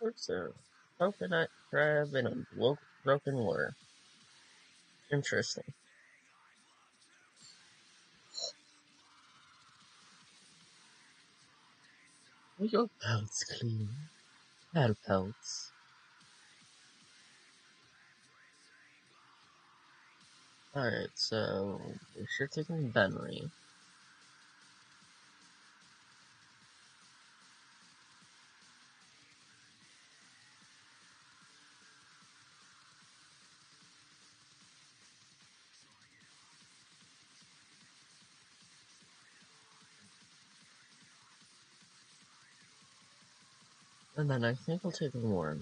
Looks a coconut crab in a broken lure. Interesting. Are your pelts clean? Pal pelts. Alright, so we should take Benry. And then I think I'll take Warren.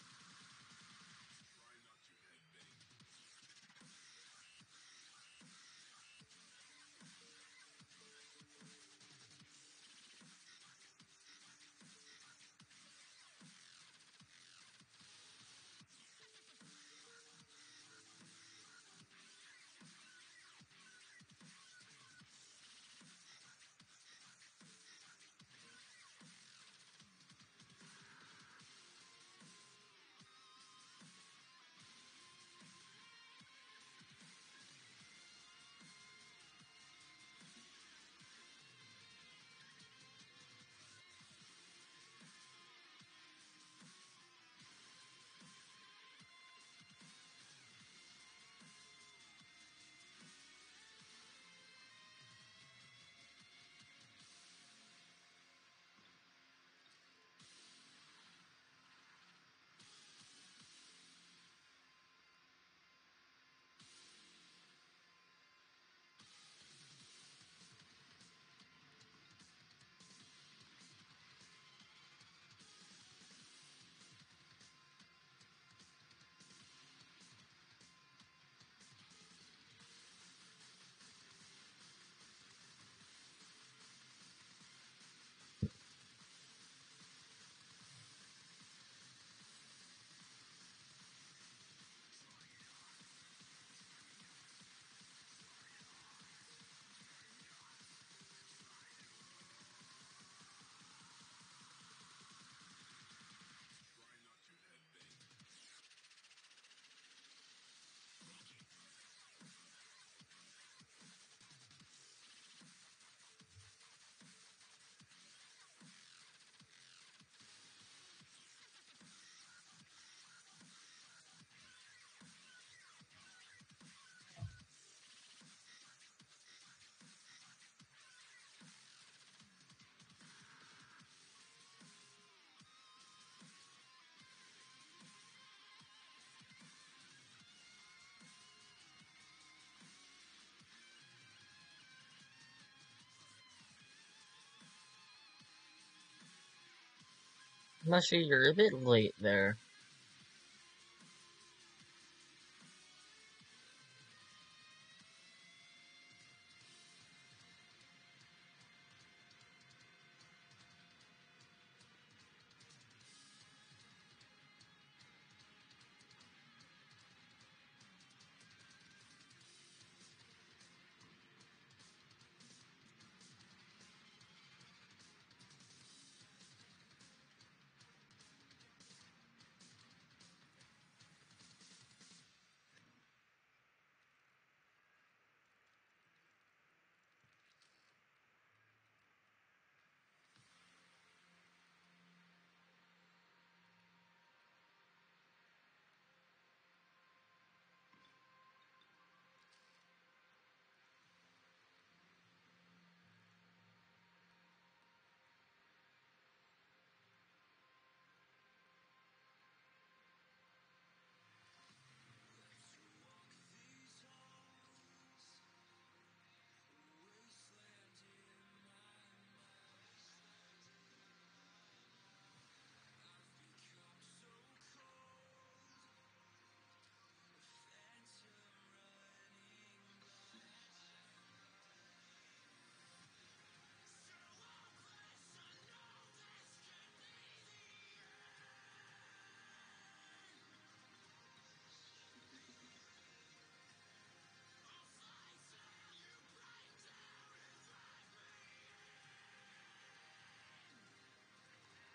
Mushy, you're a bit late there.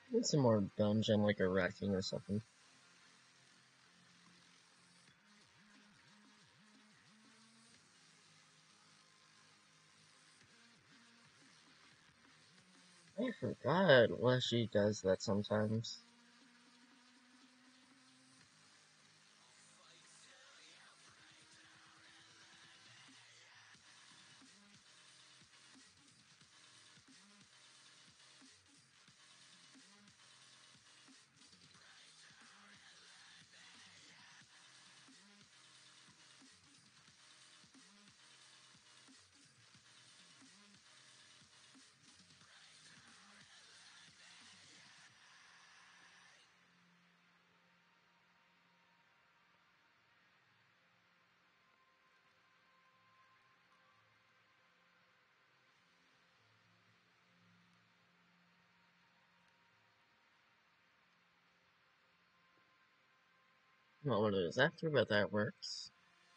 Need some more dungeon, like a Rat King or something. I forgot Leshy does that sometimes. Not what it is after, but that works.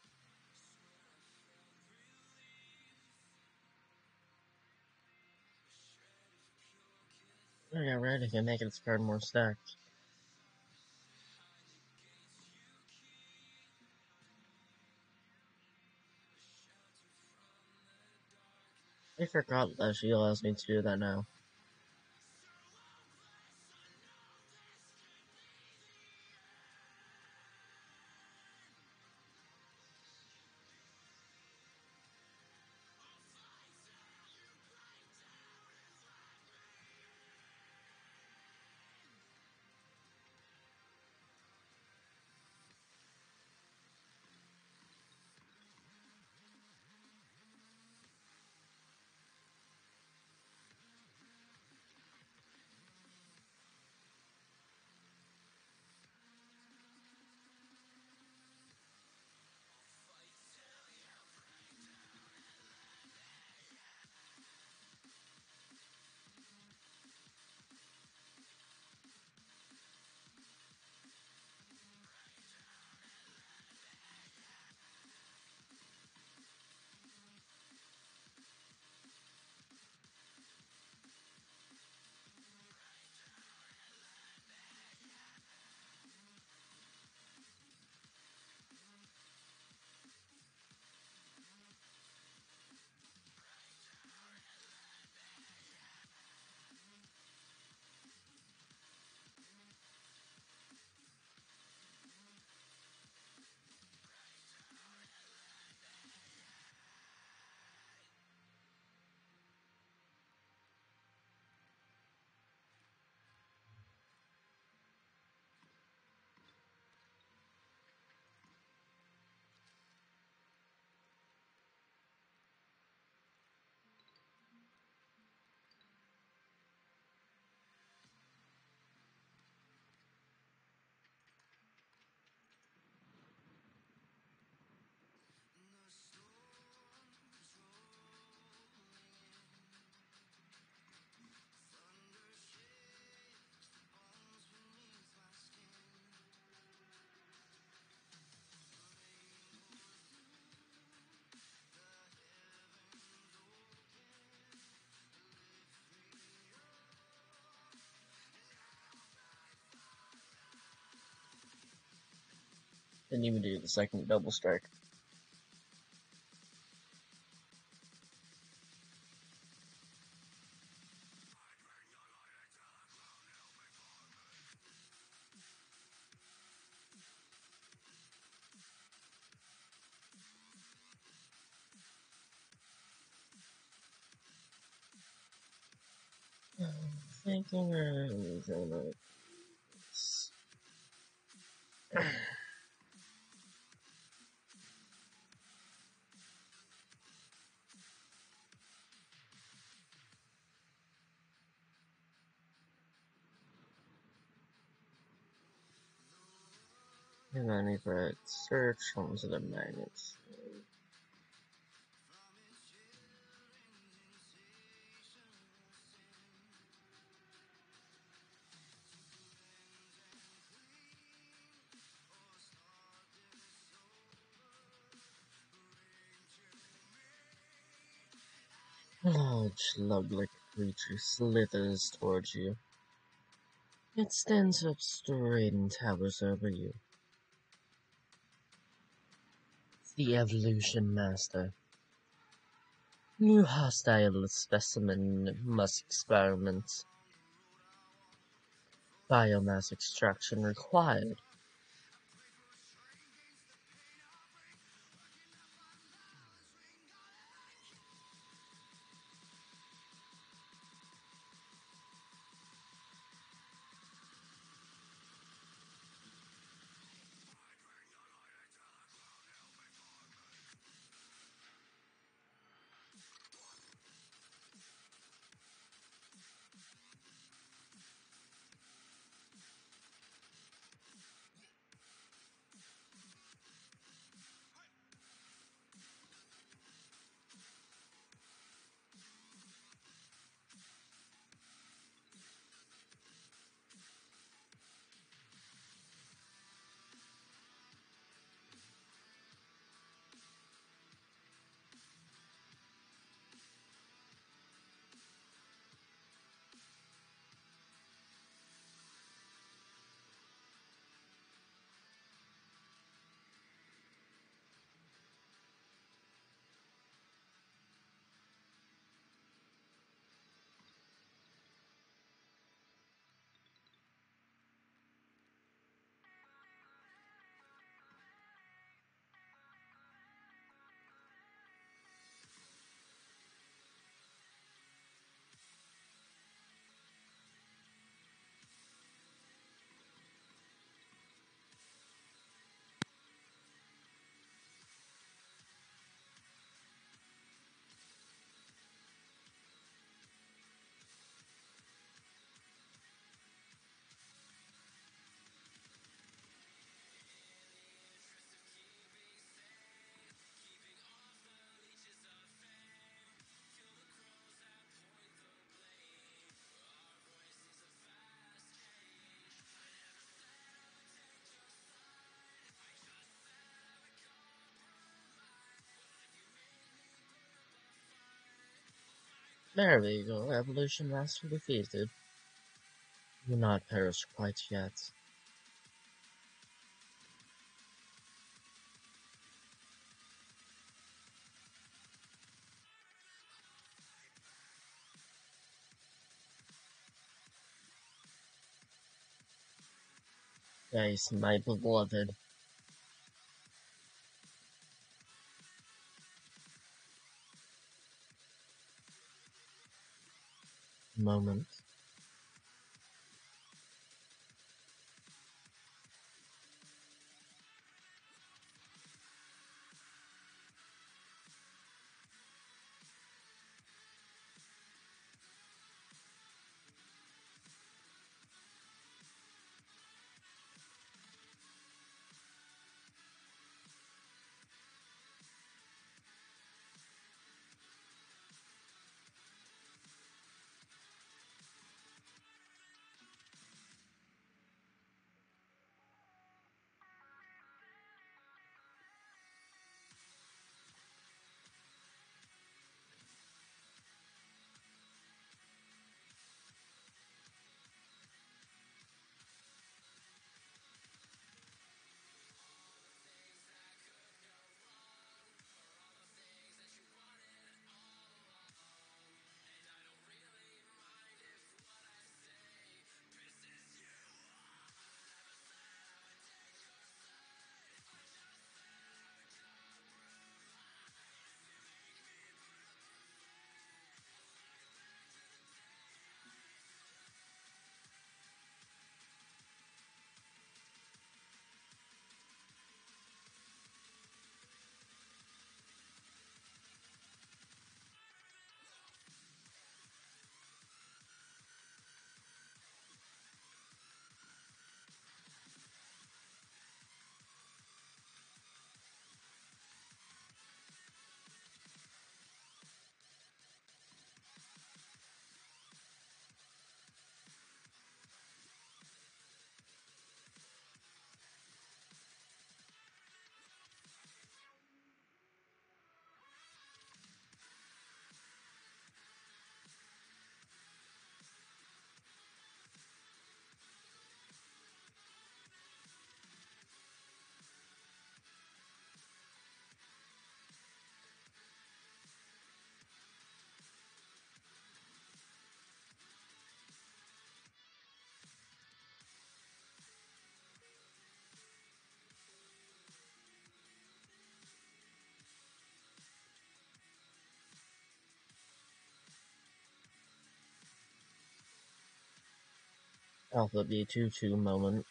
Oh yeah, right, I can make its card more stacked. I forgot that she allows me to do that now. Didn't even do the second double strike. Thinking and then if I search onto the magnets. Large, love-like creature slithers towards you. It stands up straight and towers over you. The Evolution Master. New hostile specimen must experiment. Biomass extraction required. There we go, Evolution Master defeated. Will not perish quite yet. Guys, my beloved. Moment. Alpha B22 moment.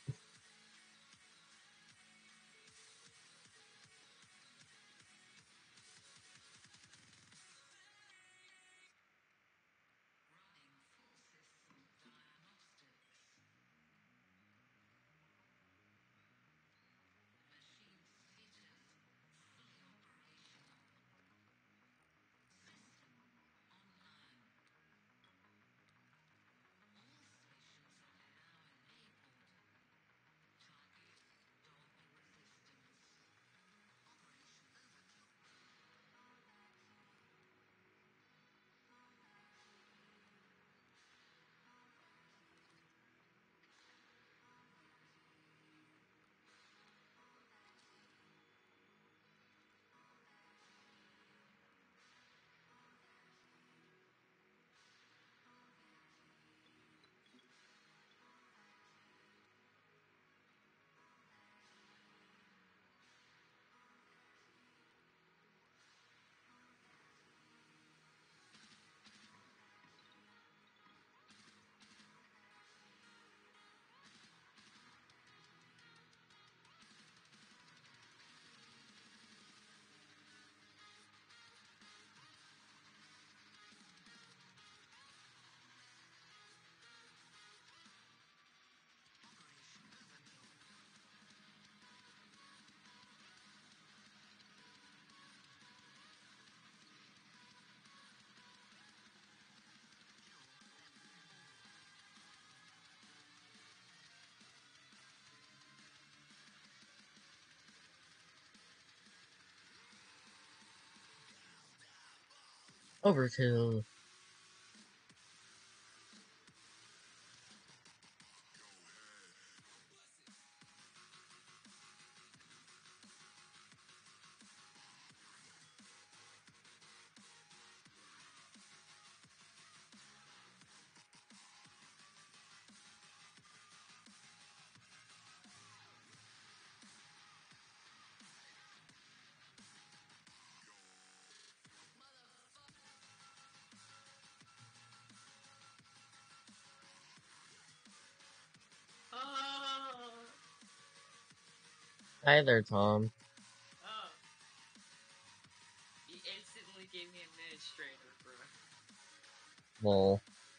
Overkill. Oh, Hi there, Tom. oh. He instantly gave me administrator, bro. Lol.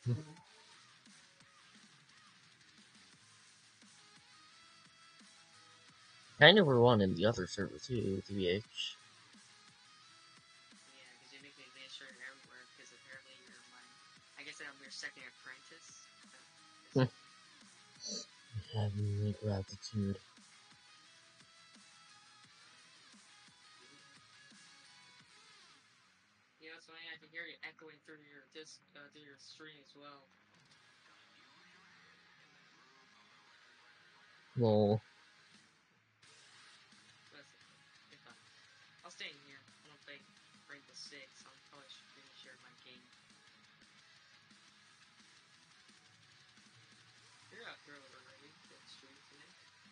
Kind of were one in the other server too, TBH. Yeah, because you make me administrator everywhere, because apparently you're my, I guess I'm your second apprentice. Have unique gratitude. You know, it's funny, I can hear you echoing through your through your stream as well. Lol. But if I'll stay in here. I don't think Rainbow Six. I'll probably share my game. You're out here already. Good stream today.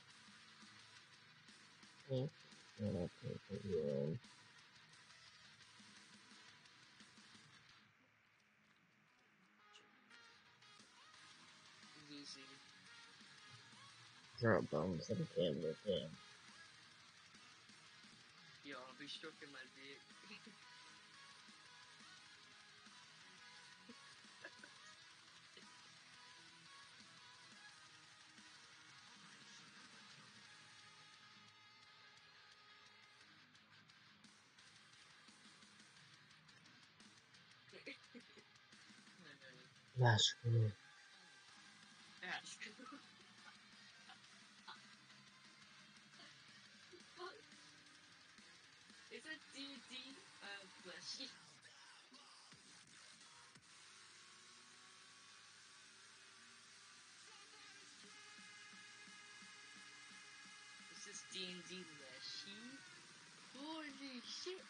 Lucy. Throw bombs at the camera, damn. Yo, I'll be stroking my dick. That's cool. That's Is it D&D blushy? Is this D&D blushy? Holy shit!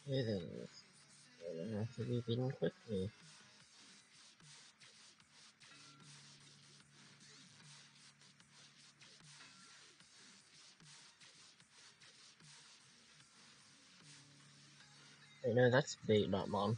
Okay then, gonna have to be beaten quickly. Wait, no, that's bait, not mom.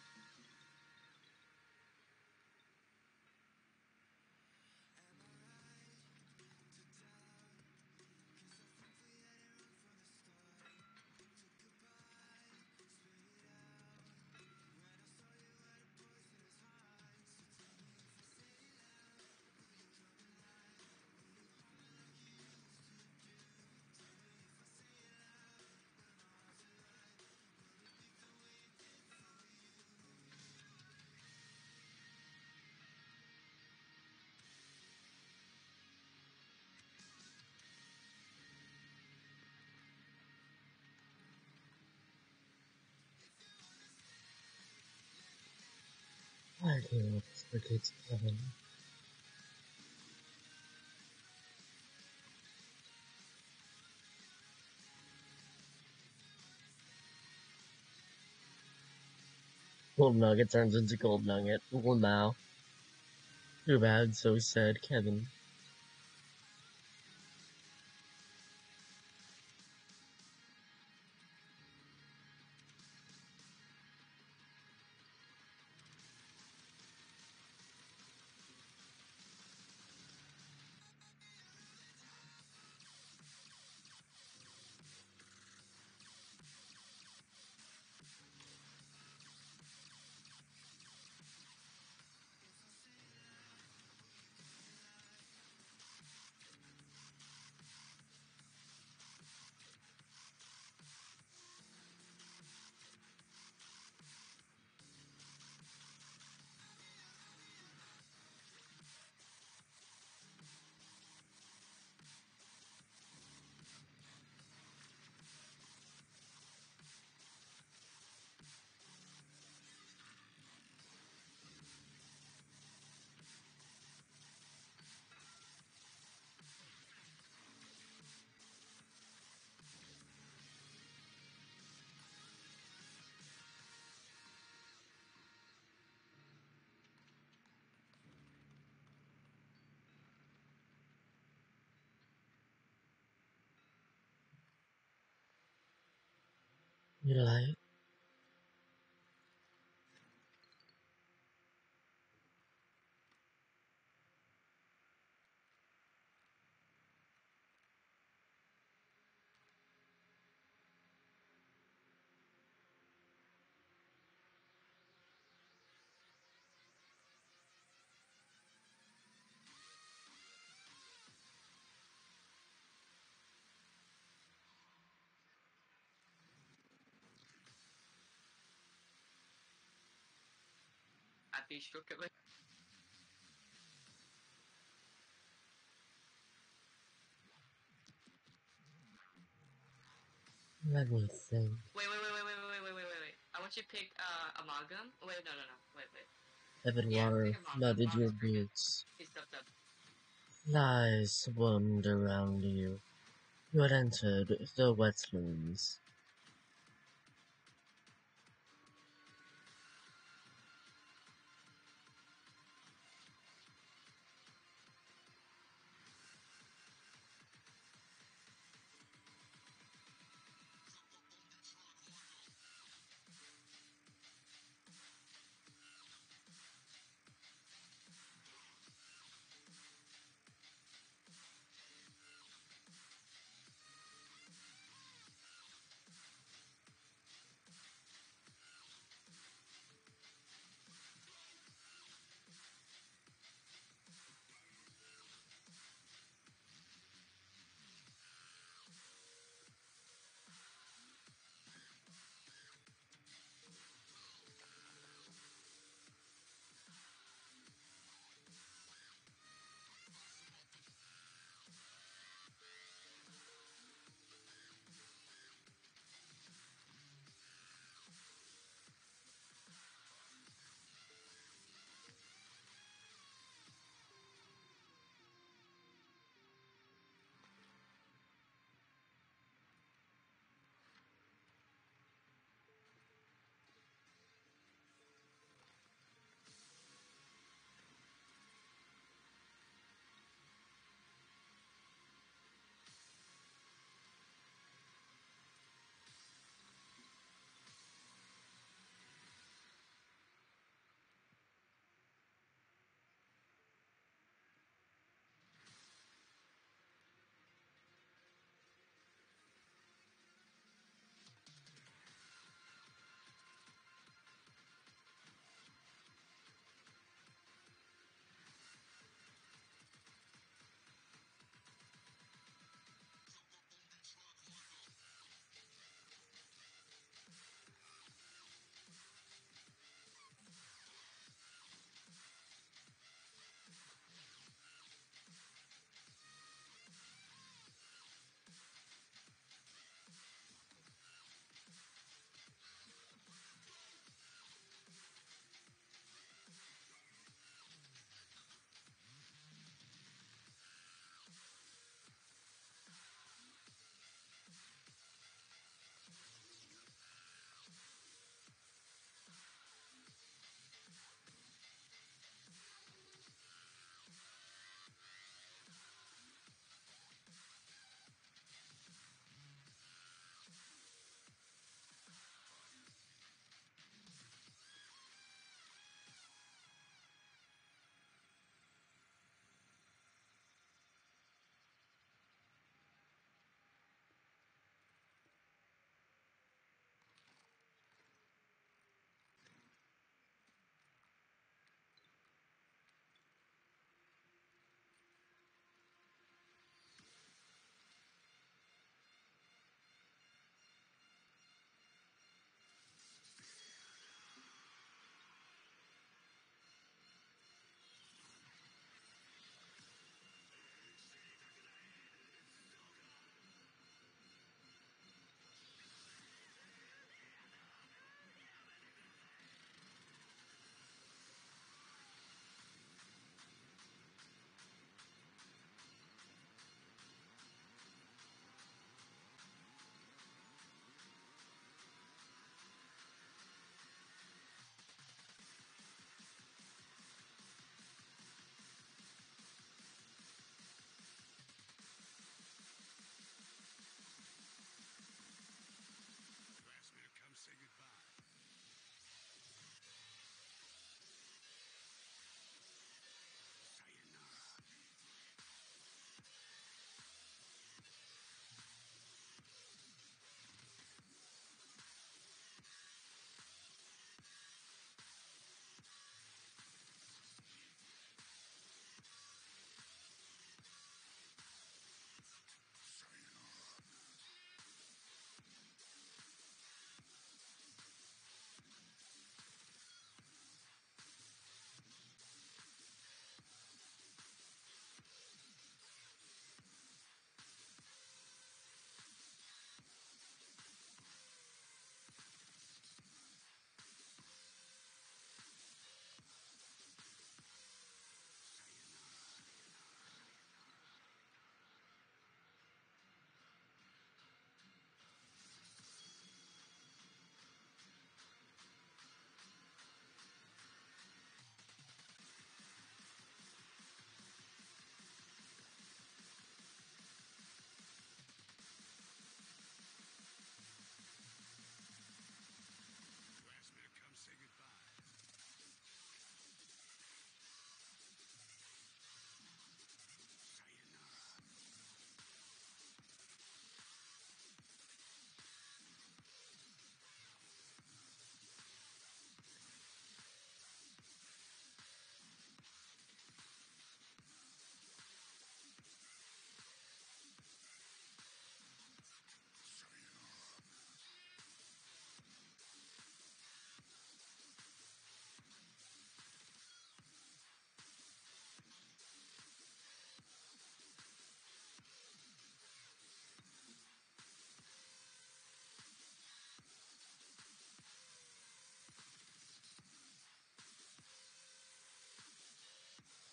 Why do you want this brigade to Kevin? Gold Nugget turns into Gold Nugget. Well, now. Too bad, so said Kevin. You like? Happy stroke it. Let me think. Wait. I want you to pick Amalgam. Wait, no. Wait. Heaven Yeah, pick water Amalgam. flooded your Amalgam's pretty good. boots. He's stepped up. Lies swarmed around you. You had entered the wetlands.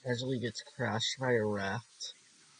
casually gets crashed by a raft.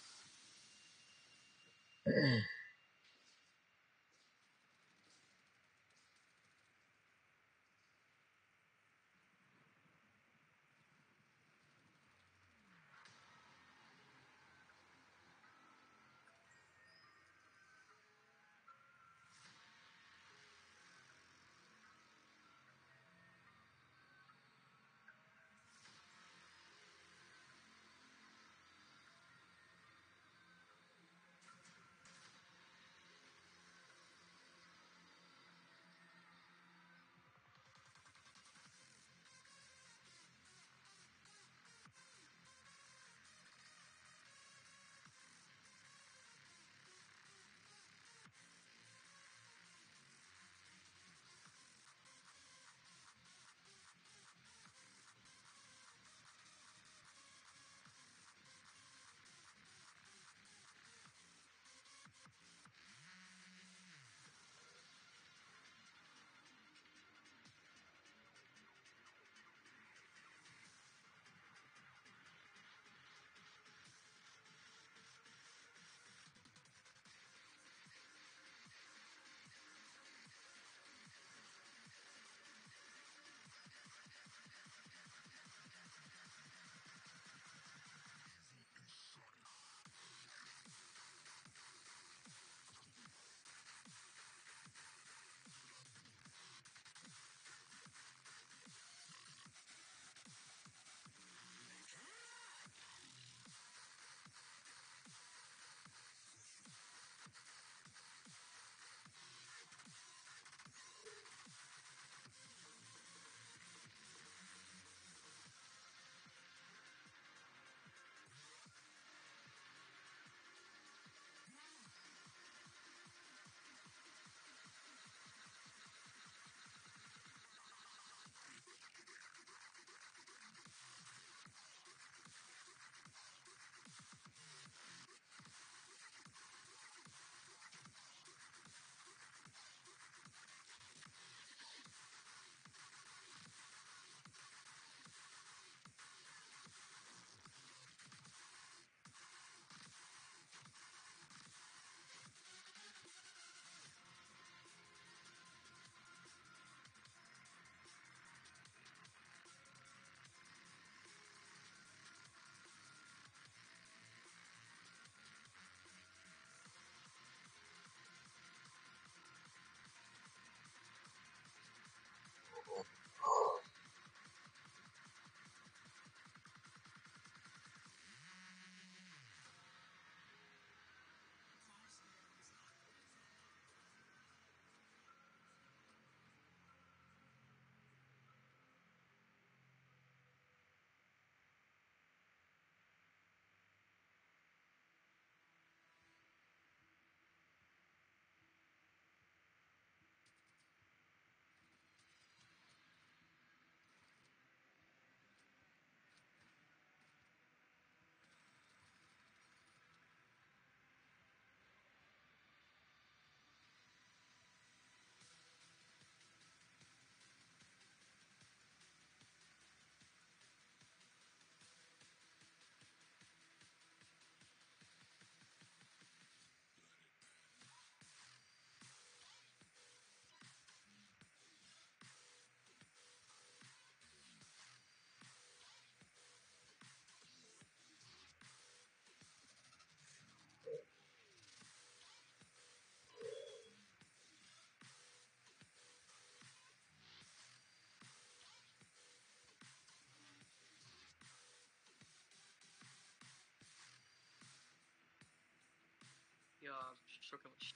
Yeah, struggling with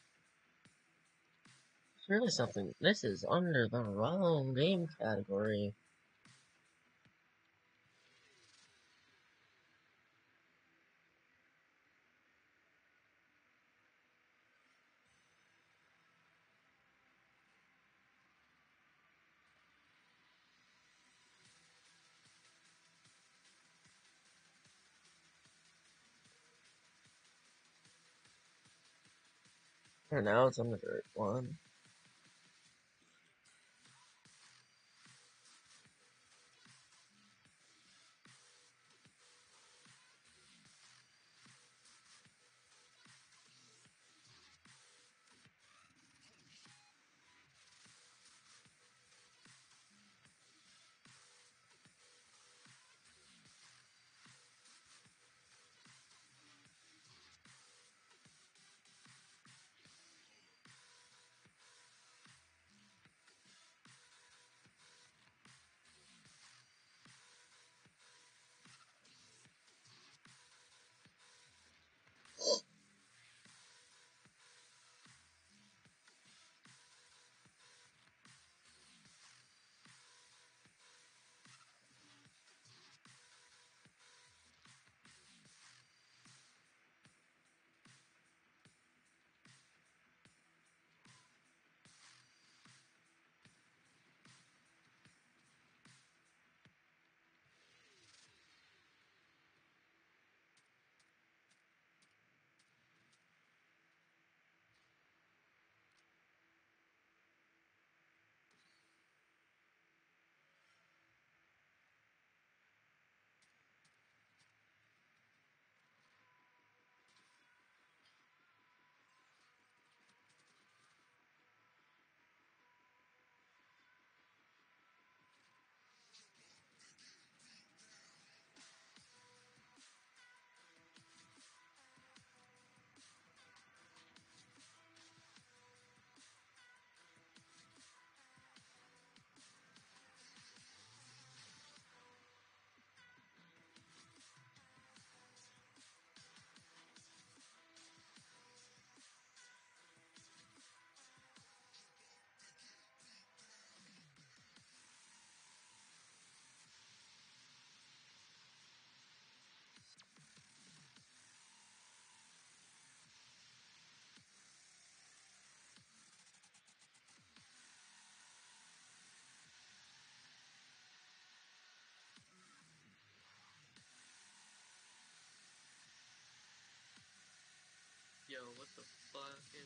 It's really something. This is under the wrong game category. For now, it's under the right one.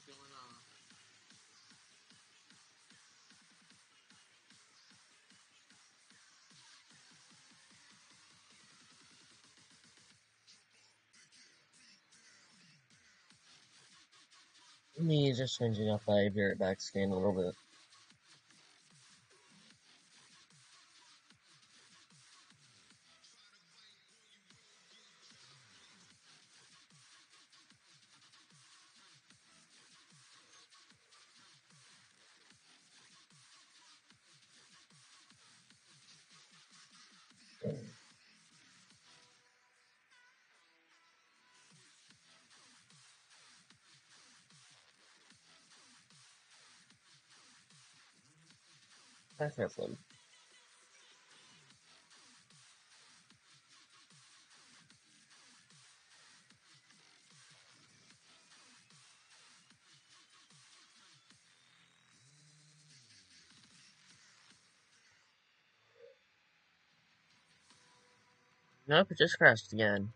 going on? Me just changing up my Barrett back scan a little bit. That's fun. Nope, it just crashed again.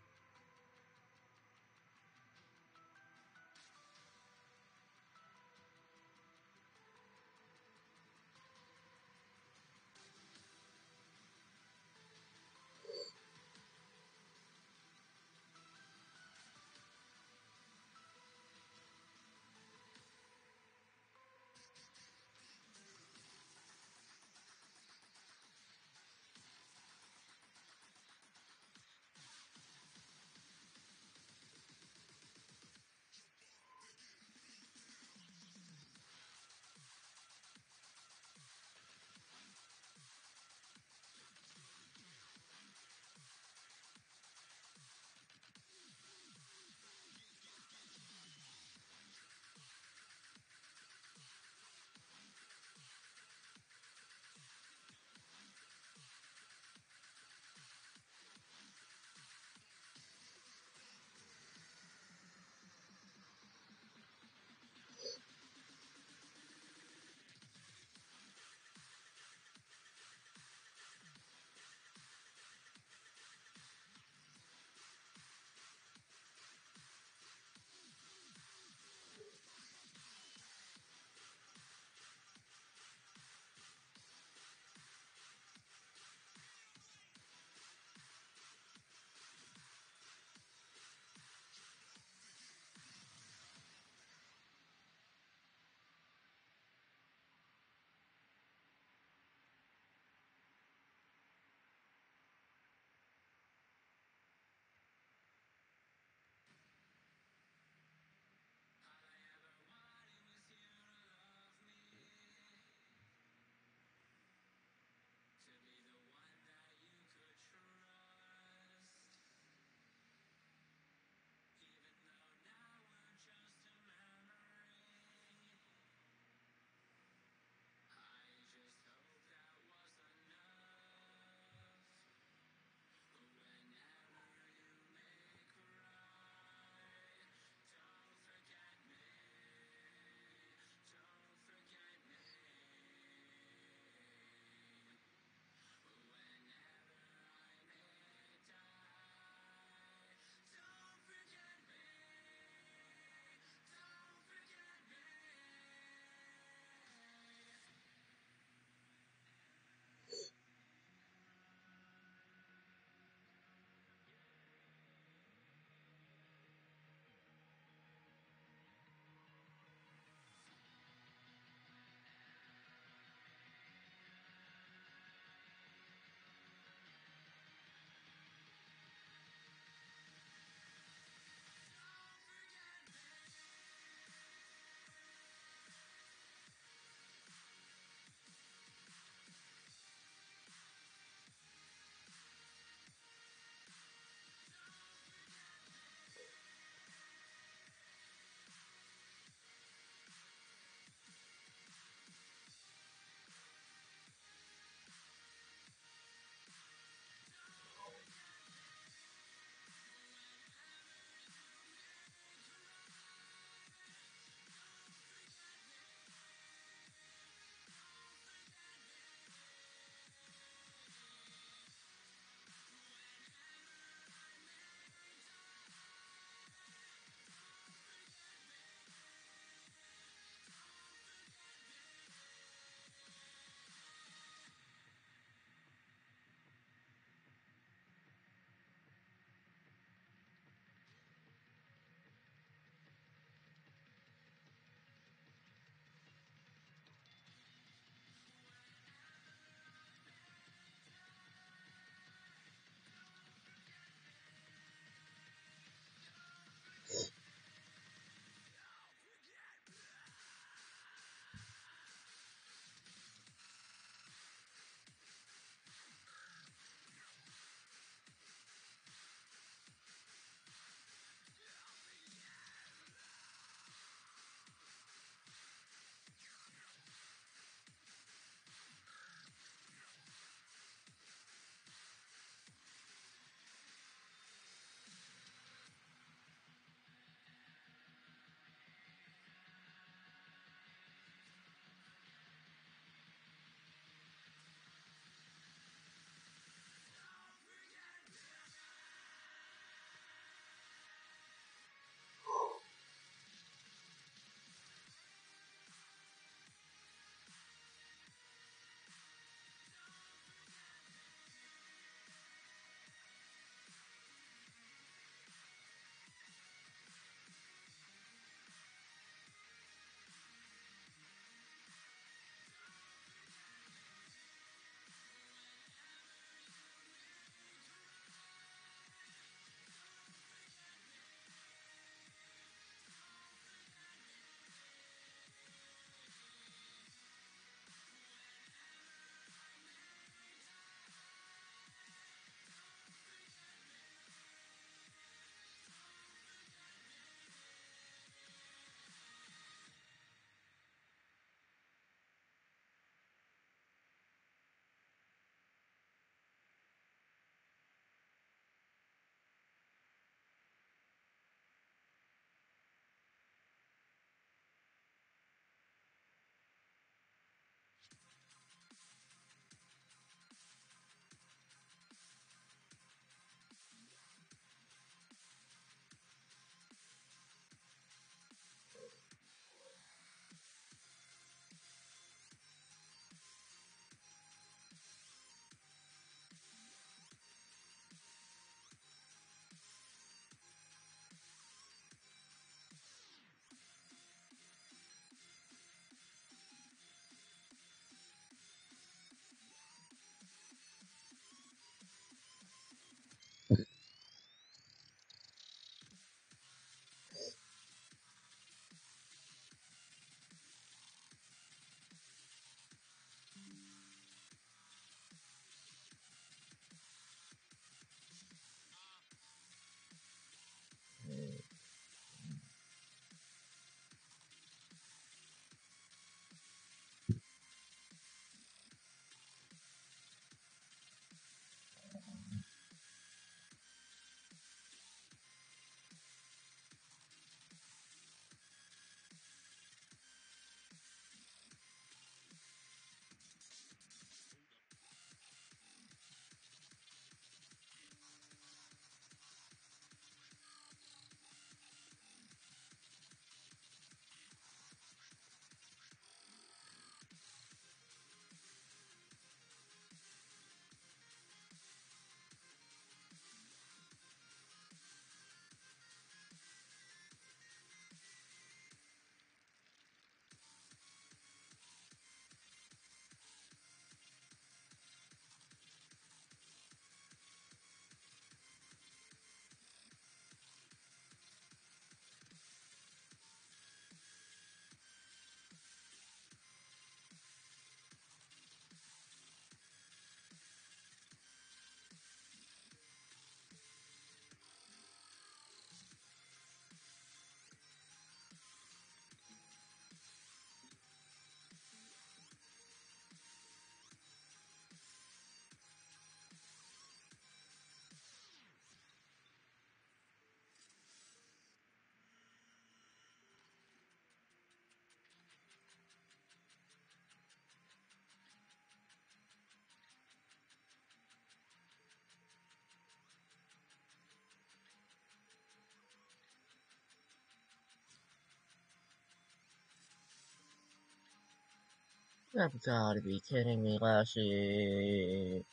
You've gotta be kidding me, Lashy.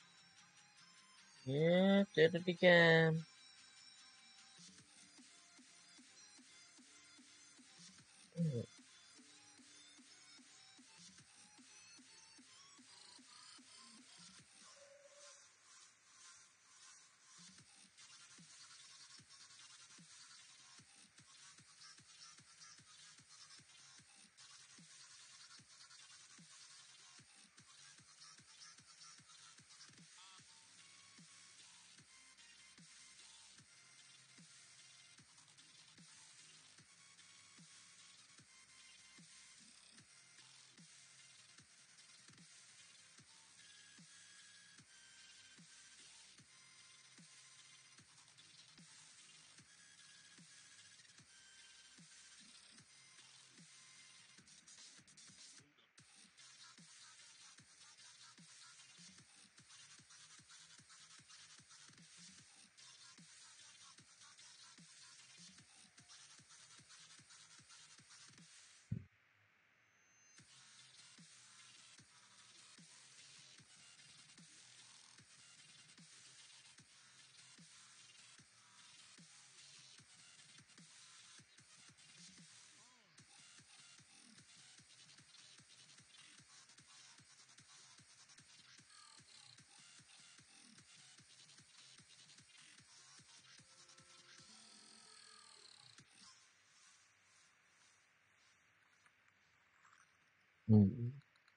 Yeah, did it again. Hmm.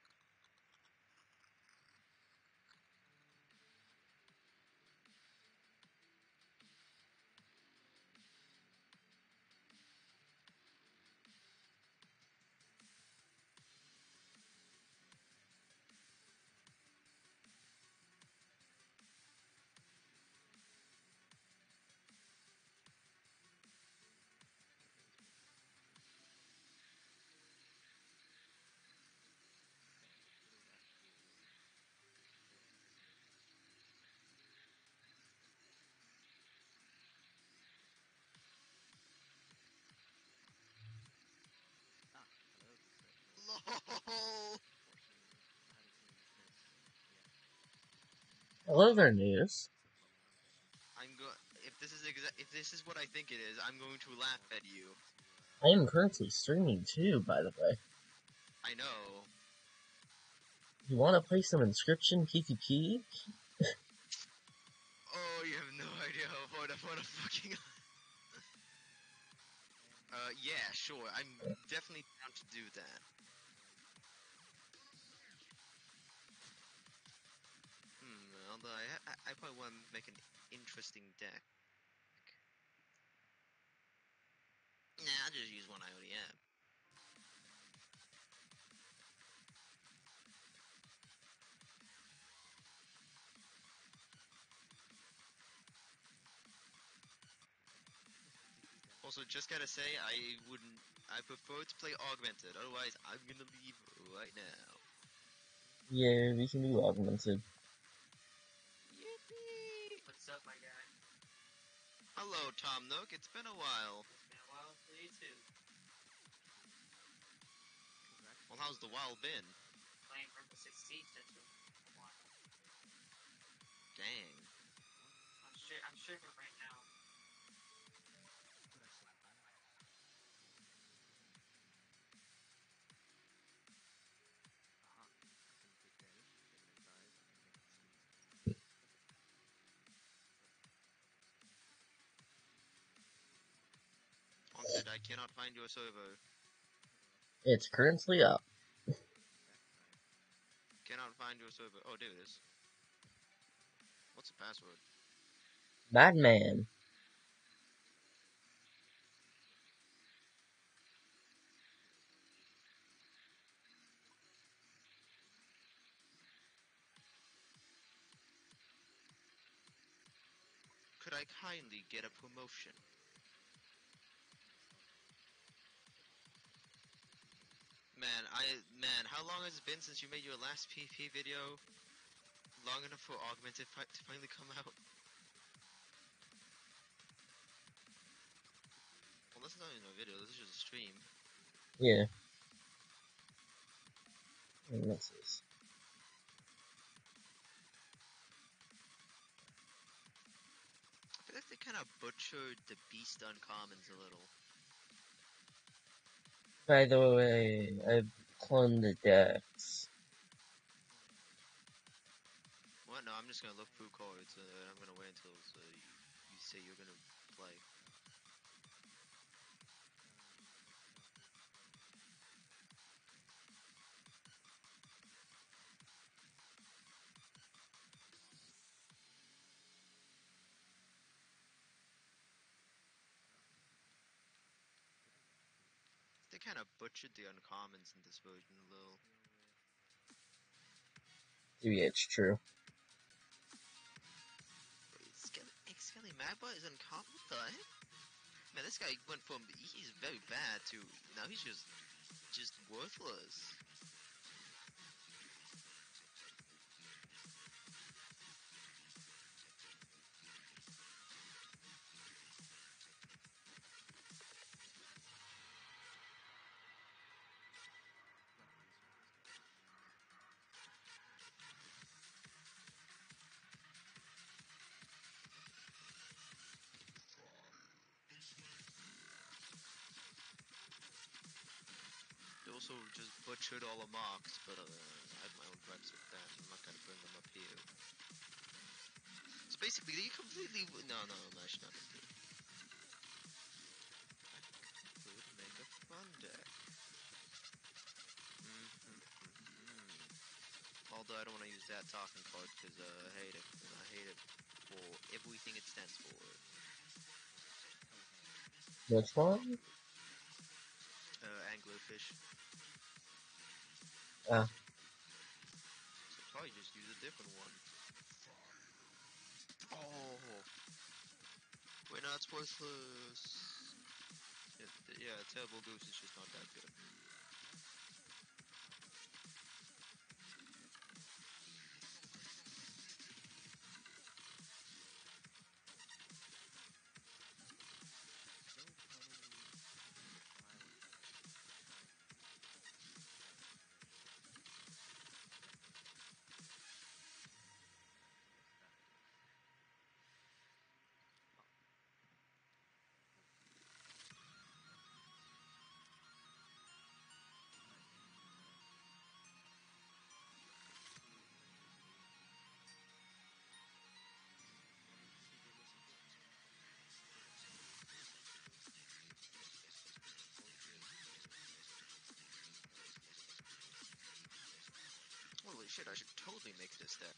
LOL! Hello there, News. If this is what I think it is, I'm going to laugh at you. I am currently streaming too, by the way. I know. You wanna play some Inscription PvP? Oh, you have no idea what a fucking. Yeah, sure. I'm definitely down to do that. Although I probably want to make an interesting deck. Nah, I'll just use one I already have. Also, just gotta say, I prefer to play Augmented, otherwise I'm gonna leave right now. Yeah, we can do Augmented. Yippee! What's up, my guy? Hello, Tom Nook, it's been a while. It's been a while for you too. Well, how's the wild been? Playing Rainbow Six Siege, that's a while. Dang. I'm streaming right now. Haunted, I cannot find your server. It's currently up. Cannot find your server. Oh, there it is. What's the password? Madman. Could I kindly get a promotion? Man, how long has it been since you made your last PP video? Long enough for Augmented to finally come out? Well, this is not even a video, this is just a stream. Yeah. And this is I feel like they kind of butchered the beast uncommons a little. by the way, I've cloned the decks. What? No, I'm just gonna look through cards. I'm gonna wait until you say you're gonna play. They kind of butchered the uncommons in this version a little. Yeah, it's true. Wait, Skelly Magpie is uncommon? What the heck? Man, this guy went from he's very bad to now he's just worthless. They also just butchered all the marks, but I have my own gripes with that. I'm not gonna bring them up here. So basically, they completely no, I should not do it. Would make a fun deck. Although I don't want to use that talking card because I hate it. And I hate it for everything it stands for. Which one? Anglerfish. Ah, So probably just use a different one. Oh, wait, no, it's worthless. Yeah, Terrible Goose is just not that good. Holy shit, I should totally make this deck.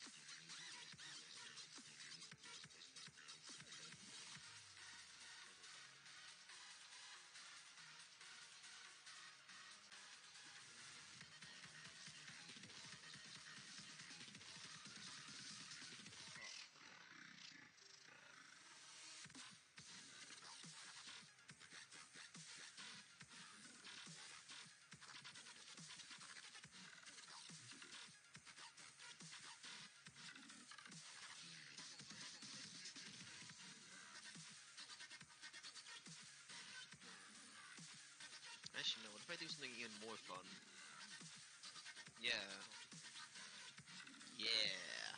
Actually, no, what if I do something even more fun? Yeah. Yeah.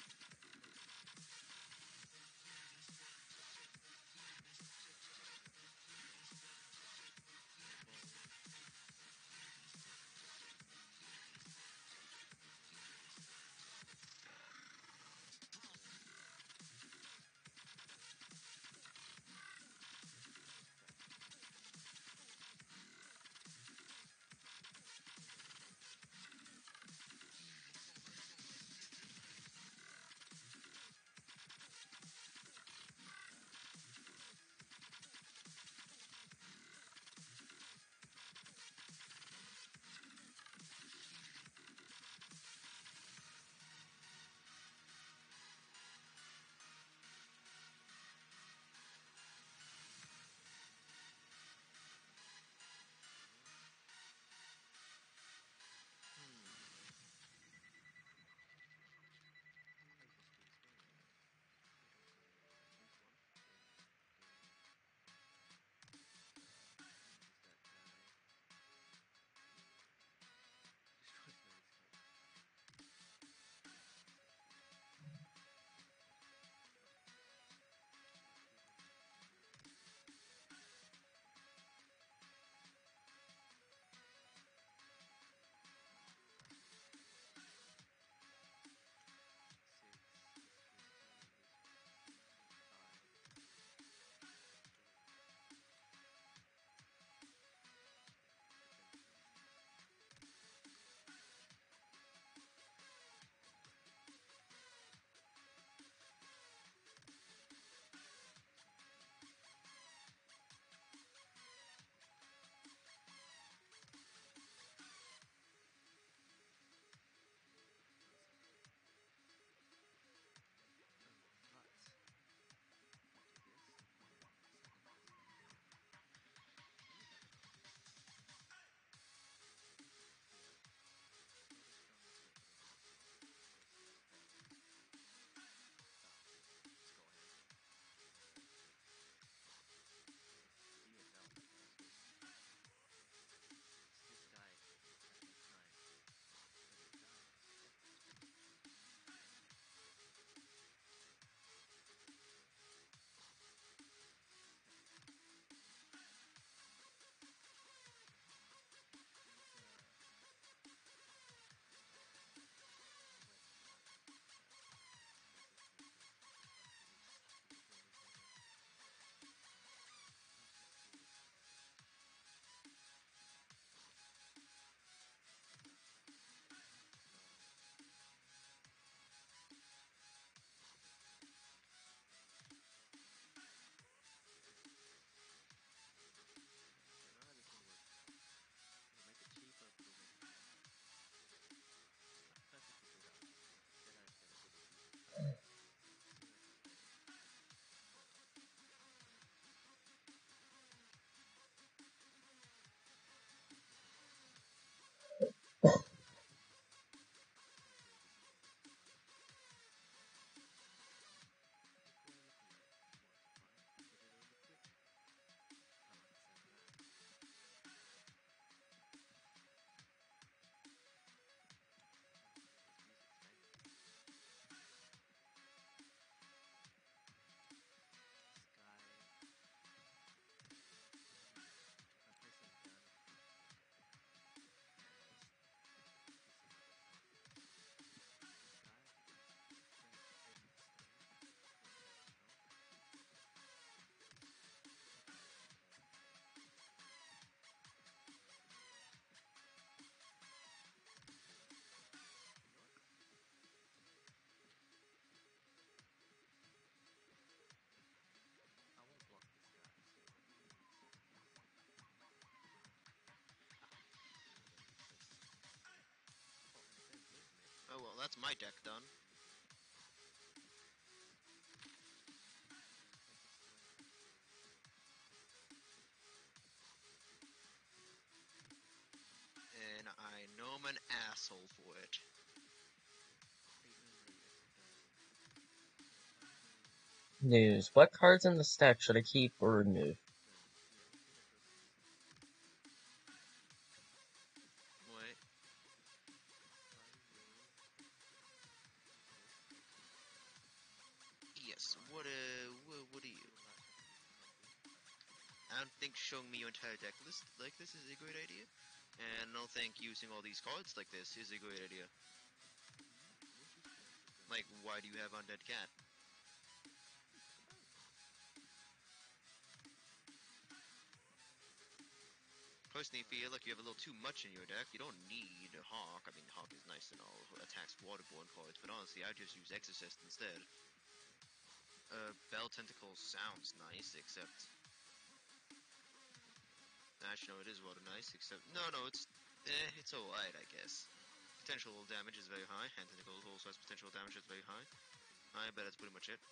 That's my deck done. And I know I'm an asshole for it. News. What cards in the stack should I keep or remove? Wait. Yes. What are you? I don't think showing me your entire deck list like this is a great idea. And I don't think using all these cards like this is a great idea. Like, why do you have Undead Cat? Personally, feel like you have a little too much in your deck. You don't need a Hawk. I mean, Hawk is nice and all, attacks waterborne cards, but honestly, I just use Exorcist instead. Bell Tentacles sounds nice, except... Actually, no, it is rather nice, except... No, it's alright, I guess. Potential damage is very high. Hand Tentacles also has potential damage that's very high. I bet that's pretty much it.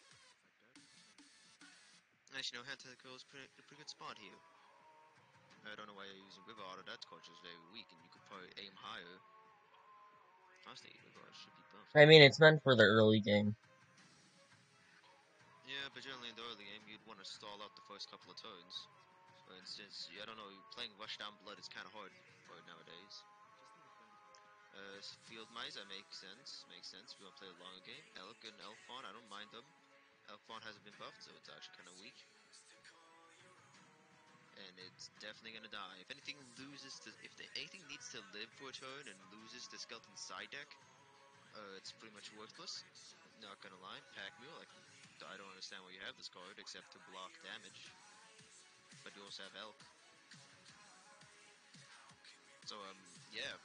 Actually, no, Hand Tentacles is a pretty good spot here. I don't know why you're using River Otter. That card is very weak, and you could probably aim higher. Honestly, River Otter should be buffed. I mean, it's meant for the early game. Yeah, but generally in the early game, you'd want to stall out the first couple of turns. For instance, I don't know, playing Rushdown Blood is kind of hard nowadays. Field Mice, that makes sense. Makes sense. If you want to play a longer game, Elk and Elfon, I don't mind them. Elfon hasn't been buffed, so it's actually kind of weak. And it's definitely gonna die. If anything loses to, anything needs to live for a turn and loses the Skeleton side deck, it's pretty much worthless. Not gonna lie, Pack Mule, like, I don't understand why you have this card except to block damage. But you also have Elk. So, yeah.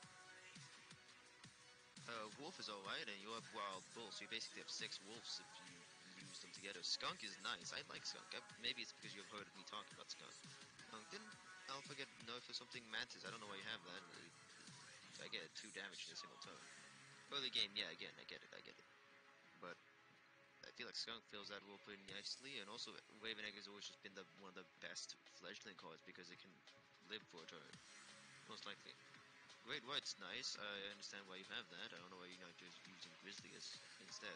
Wolf is alright, and you have Wild Bull, so you basically have 6 wolves if you use them together. Skunk is nice, I like Skunk. Maybe it's because you've heard me talking about Skunk. Didn't Alpha get nerfed for something? Mantis, I don't know why you have that. I get 2 damage in a single turn. Early game, yeah, again, I get it. But I feel like Skunk fills that role pretty nicely, and also Raven Egg has always just been one of the best fledgling cards because it can live for a turn, most likely. Great White's nice. I understand why you have that. I don't know why you're not just using Grizzly instead.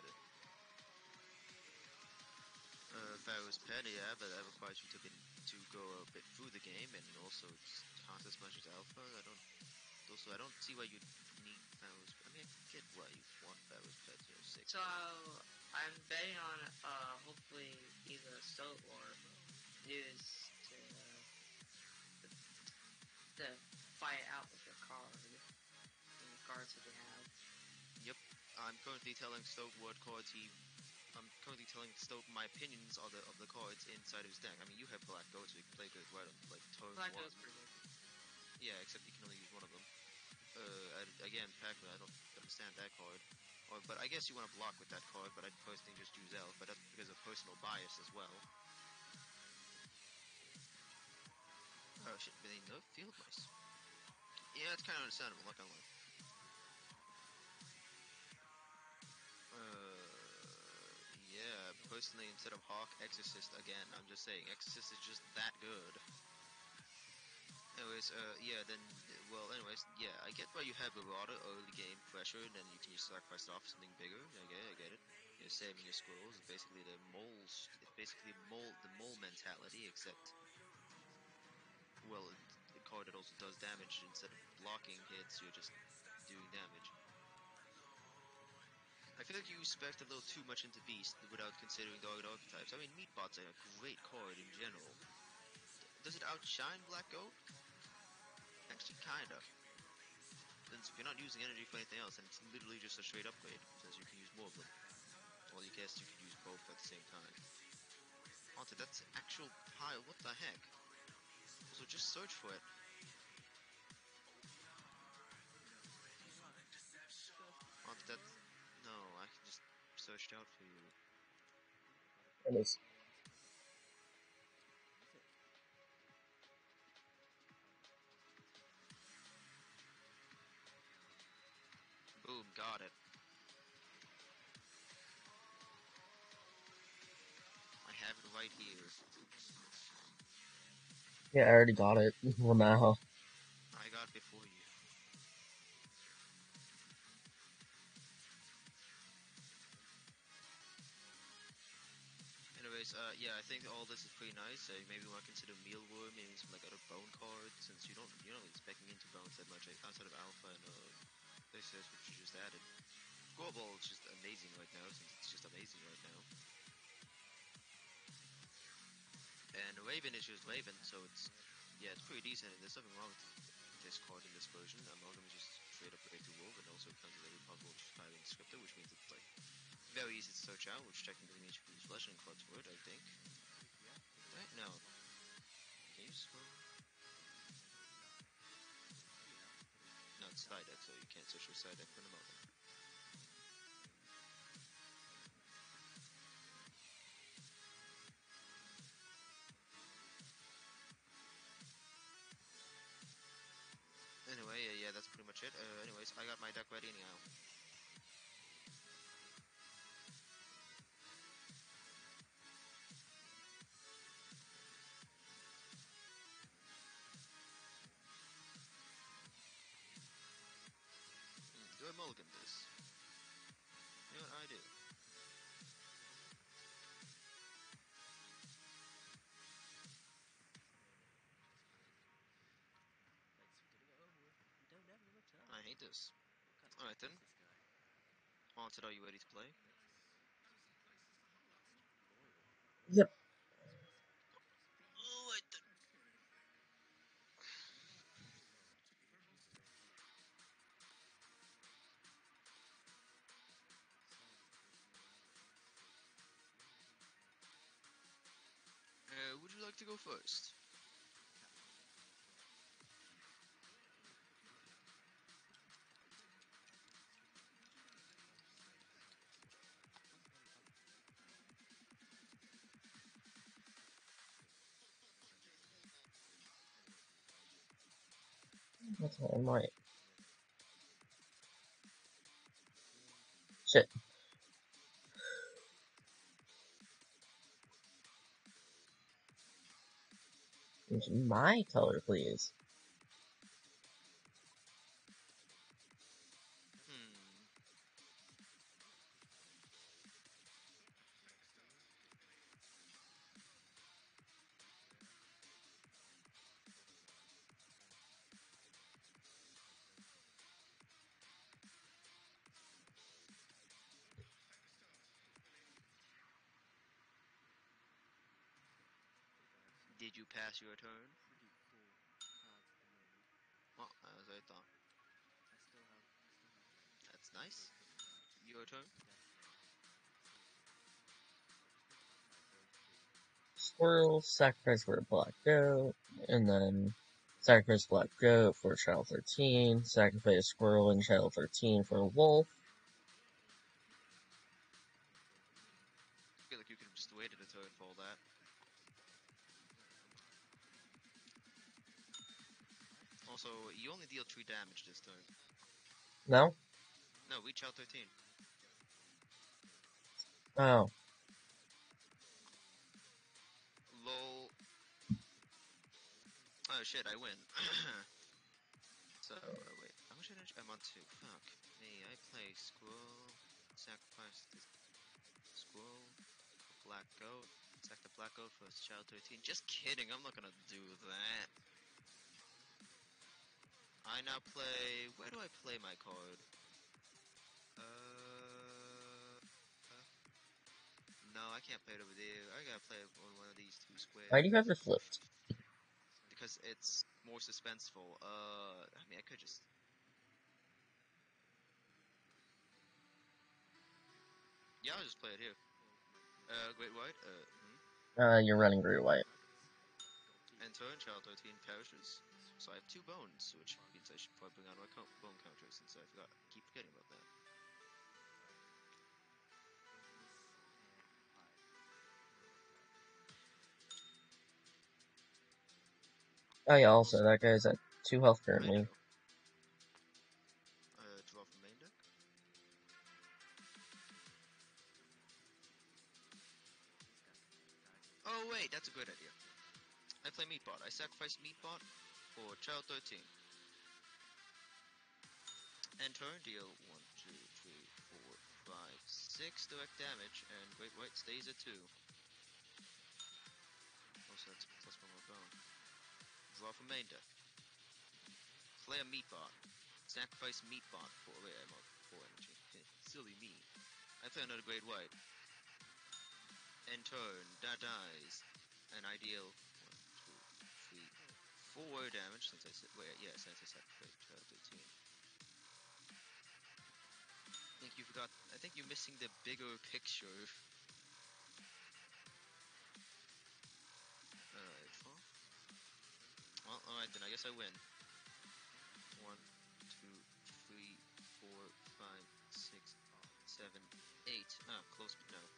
Pharaoh's Pet, yeah, but that requires you to go a bit through the game and also cost as much as Alpha. I don't see why you need Pharaoh's. I mean, I get why you want Pharaoh's Pet, 6. So I'm betting on hopefully either Stoat or News to fight it out with your card and the cards that you have. Yep, I'm currently telling Stoat what cards I'm currently telling Stoat my opinions of the cards inside of his deck. I mean, you have Black Goat, so you can play good right on like turn Black 1. Goat's pretty good. Yeah, except you can only use one of them. Again, Pac-Man, I don't understand that card. But I guess you want to block with that card, but I'd personally just use Elf, but that's because of personal bias as well. Oh shit, but they nerf Field Mice. Yeah, it's kind of understandable, not gonna lie. Yeah, personally, instead of Hawk, Exorcist again. I'm just saying, Exorcist is just that good. Anyways, yeah, I get why you have Barada early game pressure, and then you can just sacrifice it off for something bigger. I get it. You're saving your squirrels. It's basically the mole mentality, except, well, the card that also does damage. Instead of blocking hits, you're just doing damage. I feel like you respect a little too much into Beast without considering the other archetypes. I mean, Meatbot's a great card in general. Does it outshine Black Goat? Actually, kinda. Since if you're not using energy for anything else, then it's literally just a straight upgrade, since you can use more of them. Well, you guess you could use both at the same time. Haunted, that's actual pile, what the heck? Also, just search for it. Haunted, that's... No, I can just search it out for you. It is. Boom, got it. right here. Yeah, I already got it. Lamau. I got it before you. Anyways, yeah, I think all this is pretty nice. Maybe we want to consider mealworm, maybe some like other bone cards, since you're not expecting into bones that much outside of alpha and this is which you just added. Squall Ball is just amazing right now, since it's just amazing right now. And Raven is just Raven, so it's pretty decent. And there's nothing wrong with this card in this version. Amalgam is just straight up ready to wolf, and also comes with every possible tyrant descriptor, which means it's like very easy to search out, which technically means you can use fleshing cards for it, I think. Right now, can you scroll? No, it's side deck, so you can't search your side deck for an Amalgam. Anyway, yeah, that's pretty much it. Anyways, I got my deck ready anyhow. Do I mulligan this? You know what I do? I hate this. Alright then. Haunted, are you ready to play? Yep. Alright then. Would you like to go first? Okay, I'm right. Shit. Use my color, please. Did you pass your turn? Well, as I thought. That's nice. Your turn? Squirrel, sacrifice for a black goat, and then sacrifice black goat for Channel 13, sacrifice squirrel in Channel 13 for a wolf. I feel like you could have just waited a turn for all that. Also, you only deal 3 damage this turn. No? No, reach out 13. Oh. Lol. Oh shit, I win. So, wait, how much energy? I'm on 2. Fuck. Me, I play squirrel, sacrifice the squirrel, black goat, sack the black goat for child 13. Just kidding, I'm not gonna do that. I now play, where do I play my card? No, I can't play it over there. I gotta play it on one of these 2 squares. Why do you have it flipped? Because it's more suspenseful. I mean, I could just... Yeah, I'll just play it here. Great White, You're running Great White. And turn, child 13 perishes. So I have 2 bones, which means I should probably bring out my bone counter, since I keep forgetting about that. Oh yeah, also, that guy's at 2 health currently. Draw from main deck. Oh Oh wait, that's a good idea. I play Meatbot. I sacrifice Meatbot for Child 13. And turn, deal 1, 2, 3, 4, 5, 6 direct damage, and Great White stays at 2. Also, that's plus 1 more bone. Draw from main deck. Play a Meatbot. Sacrifice Meatbot for 4 energy. Silly me. I play another Great White. End turn, that dies. And I deal 1, 2, 3, 4 damage since I said, since I sacrificed Child 13. I think you're missing the bigger picture. Alright, well, alright then, I guess I win. 1, 2, 3, 4, 5, 6, 7, 8. Ah, close but no.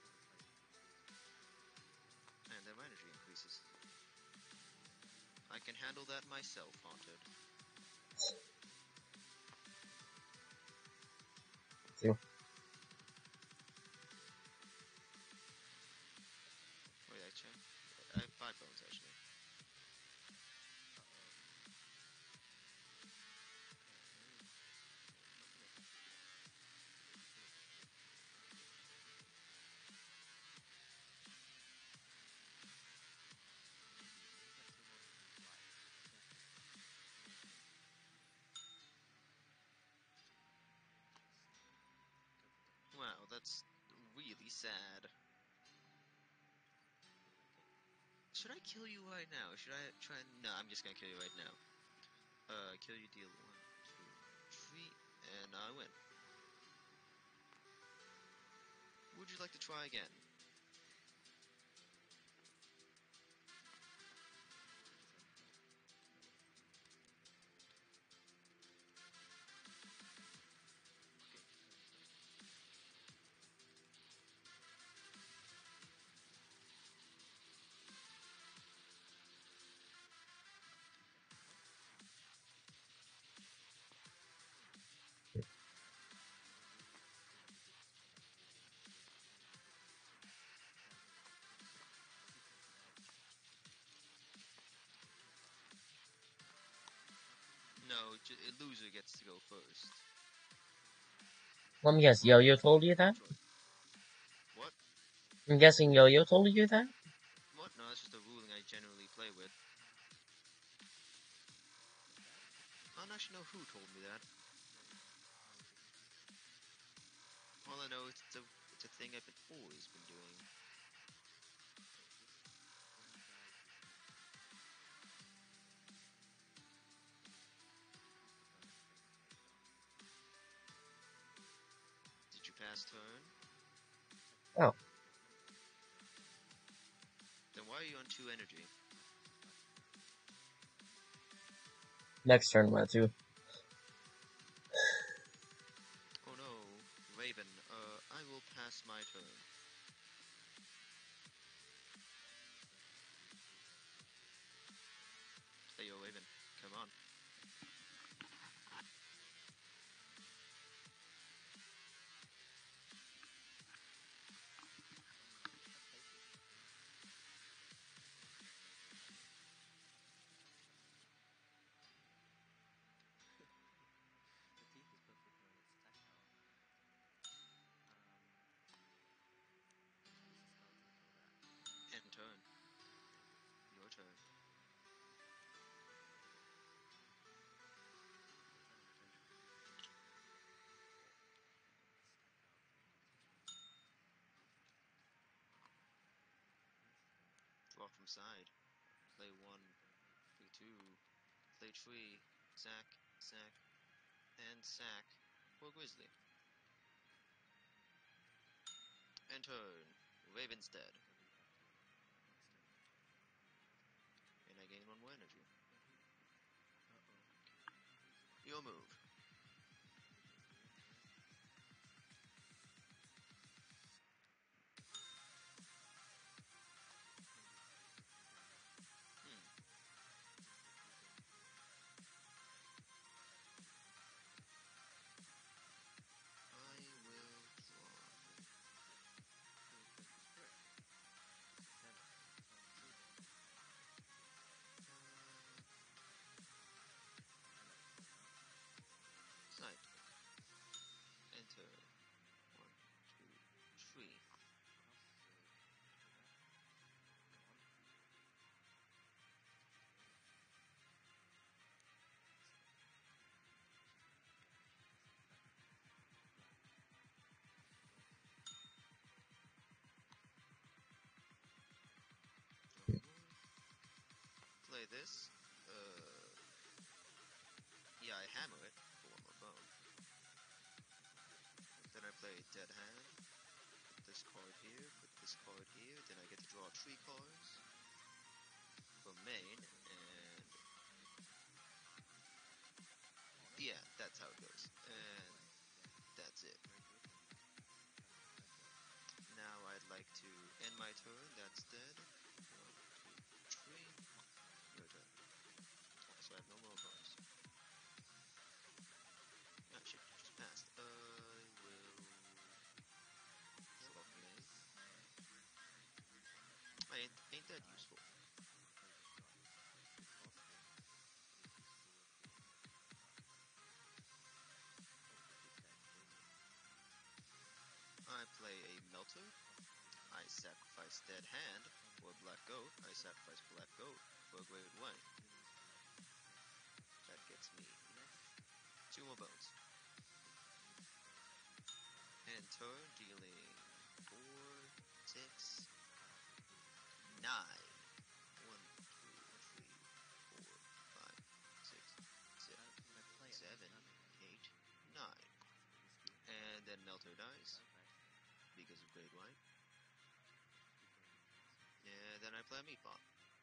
And then my energy increases. I can handle that myself, Haunted. Two. Wait, I check. I have 5 bones actually. Wow, that's really sad. Should I kill you right now? Should I try? No, I'm just gonna kill you right now. Kill you, deal 1, 2, 3, and I win. Would you like to try again? No, a loser gets to go first. Let me guess, Yo-Yo told you that? What? I'm guessing Yo-Yo told you that? What? No, that's just a ruling I generally play with. I don't actually know who told me that. All I know is it's a thing I've always been doing. Did you pass turn? Oh. Then why are you on 2 energy? Next turn, Matthew. Oh no, Raven, I will pass my turn. Hey yo, Raven, come on. End turn. Your turn. Draw from side. Play 1, play 2, play 3, sack, sack, and sack for Grizzly. End turn. Raven's dead. And I gain 1 more energy. Your move. I will draw. this. Yeah, I hammer it for one more bone. Then I play Dead Hand. Put this card here, put this card here. Then I get to draw 3 cards for main, and yeah, that's how it goes. And that's it. Now I'd like to end my turn. That's dead. 1, 2, 3. Your turn. So I have no more bones. Ah, shit, just passed. I will draw main. Ain't that useful? I play a Melter. I sacrifice Dead Hand for Black Goat. I sacrifice Black Goat for Great White. That gets me 2 more bones. And turn, dealing 4, 6, 9. 1, 2, 3, 4, 5, 6, 7, 8, 9. And then Melter dies because of Great White. And then I play a Meatball.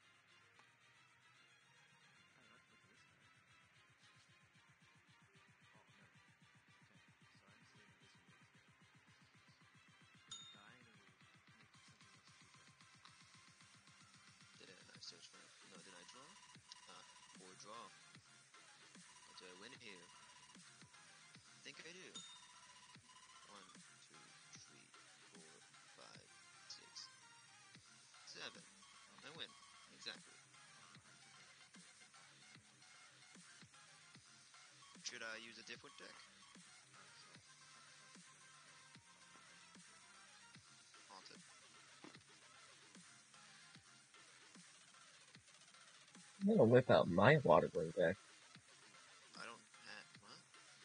Then I search for... No, did I draw? Or draw. Do I win here? I think I do. 1, 2, 3, 4, 5, 6, 7. I win. Exactly. Should I use a different deck? Haunted. I'm gonna whip out my Waterway deck. I don't have... What?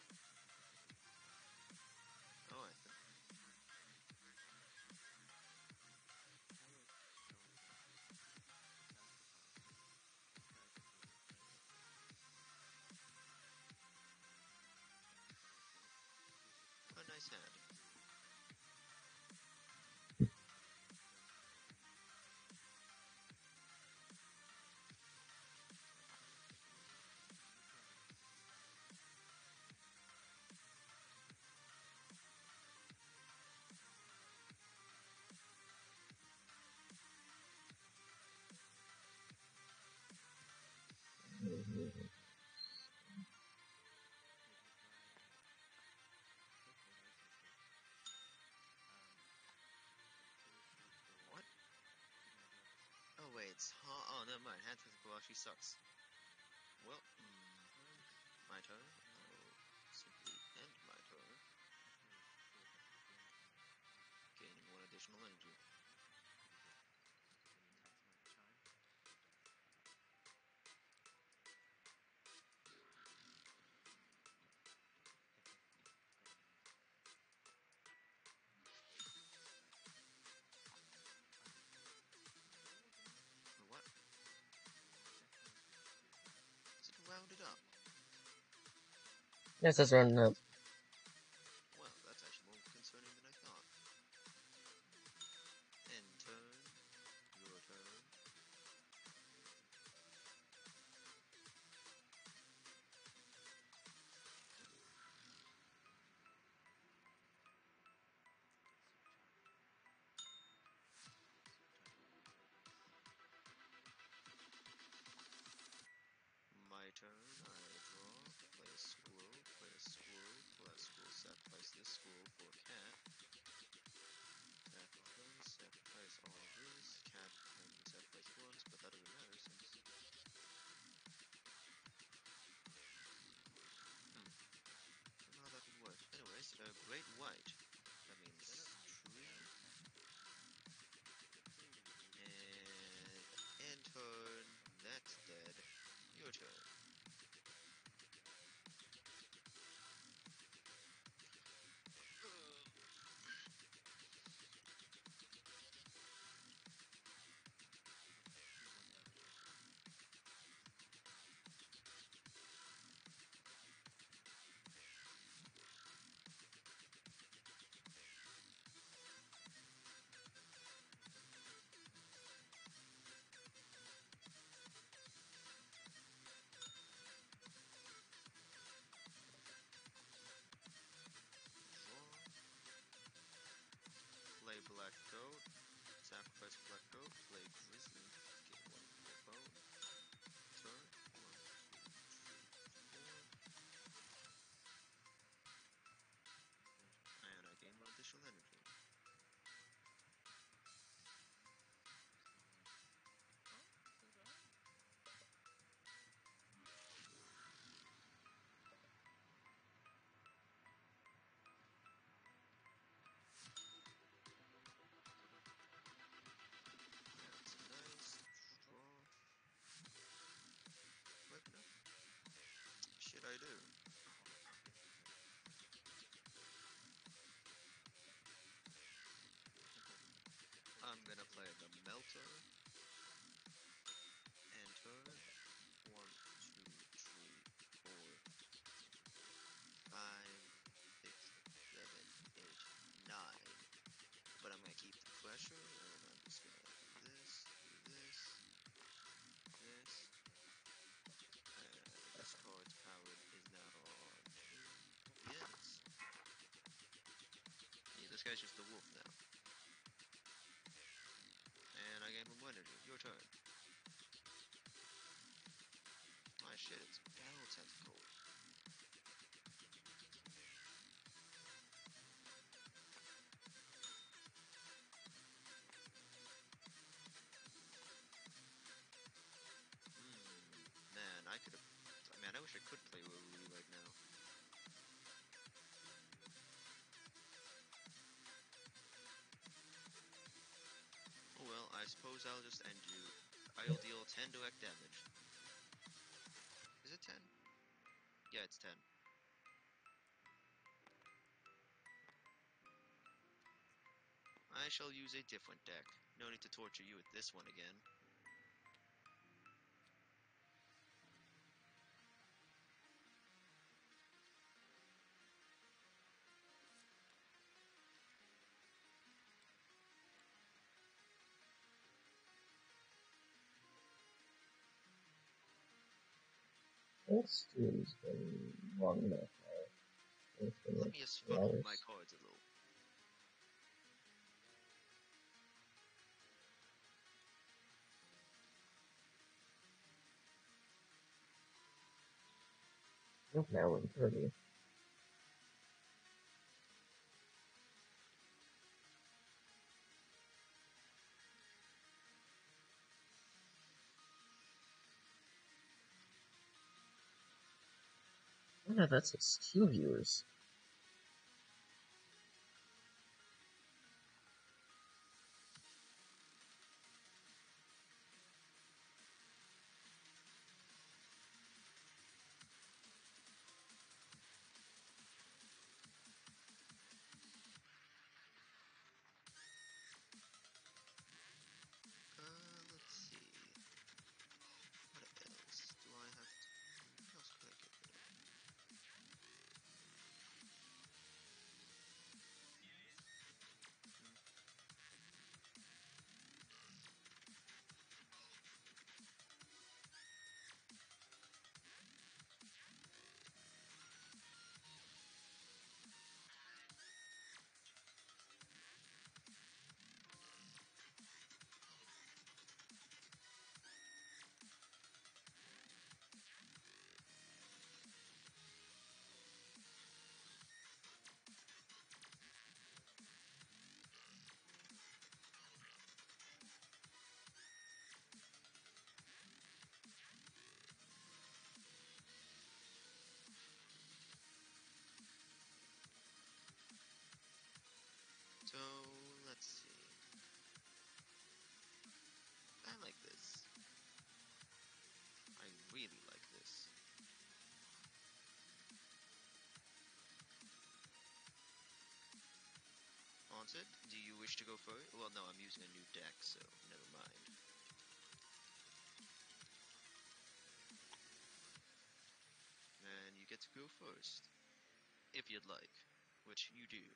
Oh, I think... A nice hand. What? Oh, wait, it's... Oh, never mind. Hand Tentacle actually sucks. Well, my turn. I'll simply end my turn. Gaining 1 additional energy. What? Is it rounded up? Yes, it's running up. Well, that's actually more concerning than I thought. End turn. Your turn. My turn. I draw. Play a squirrel. Play a squirrel. Play a squirrel. Sacrifice this squirrel for a cat. Sacrifice all this. Cat can sacrifice once, but that doesn't matter since... I don't know how that would work. Anyways, Great White. That means 3. And end turn. That's dead. Your turn. do. I'm gonna play the Melter. Enter. 1, 2, 3, 4, 5, 6, 7, 8, 9. But I'm gonna keep the pressure, and I'm just gonna do this, this, and this card's powered is now on 2. Yes. Yeah, this guy's just a wolf now. And I gain 1 energy. Your turn. My shit, it's Battle Tentacle. Man, I could have. Man, I wish I could play Rorui right now. Oh well, I suppose I'll just end you. I'll deal 10 direct damage. Is it 10? Yeah, it's 10. I shall use a different deck. No need to torture you with this one again. This stream's been long enough now. It's been Let like me just 2 funnel hours. my cards a little. It's now 1:30. Oh yeah, that's his Q viewers. Let's see. What else do I have to... What else could I get rid of? So, let's see. I like this. I really like this. Haunted, do you wish to go first? Well, no, I'm using a new deck, so never mind. And you get to go first. If you'd like. Which you do.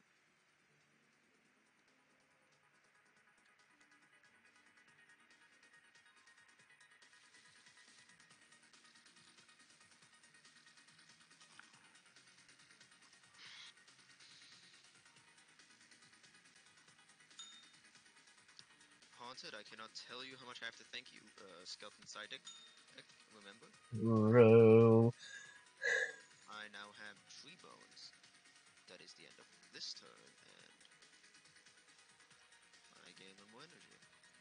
Haunted, I cannot tell you how much I have to thank you, Skeleton Psychic. Remember? Bro. I now have 3 bones. That is the end of this turn, and I gain 1 more energy.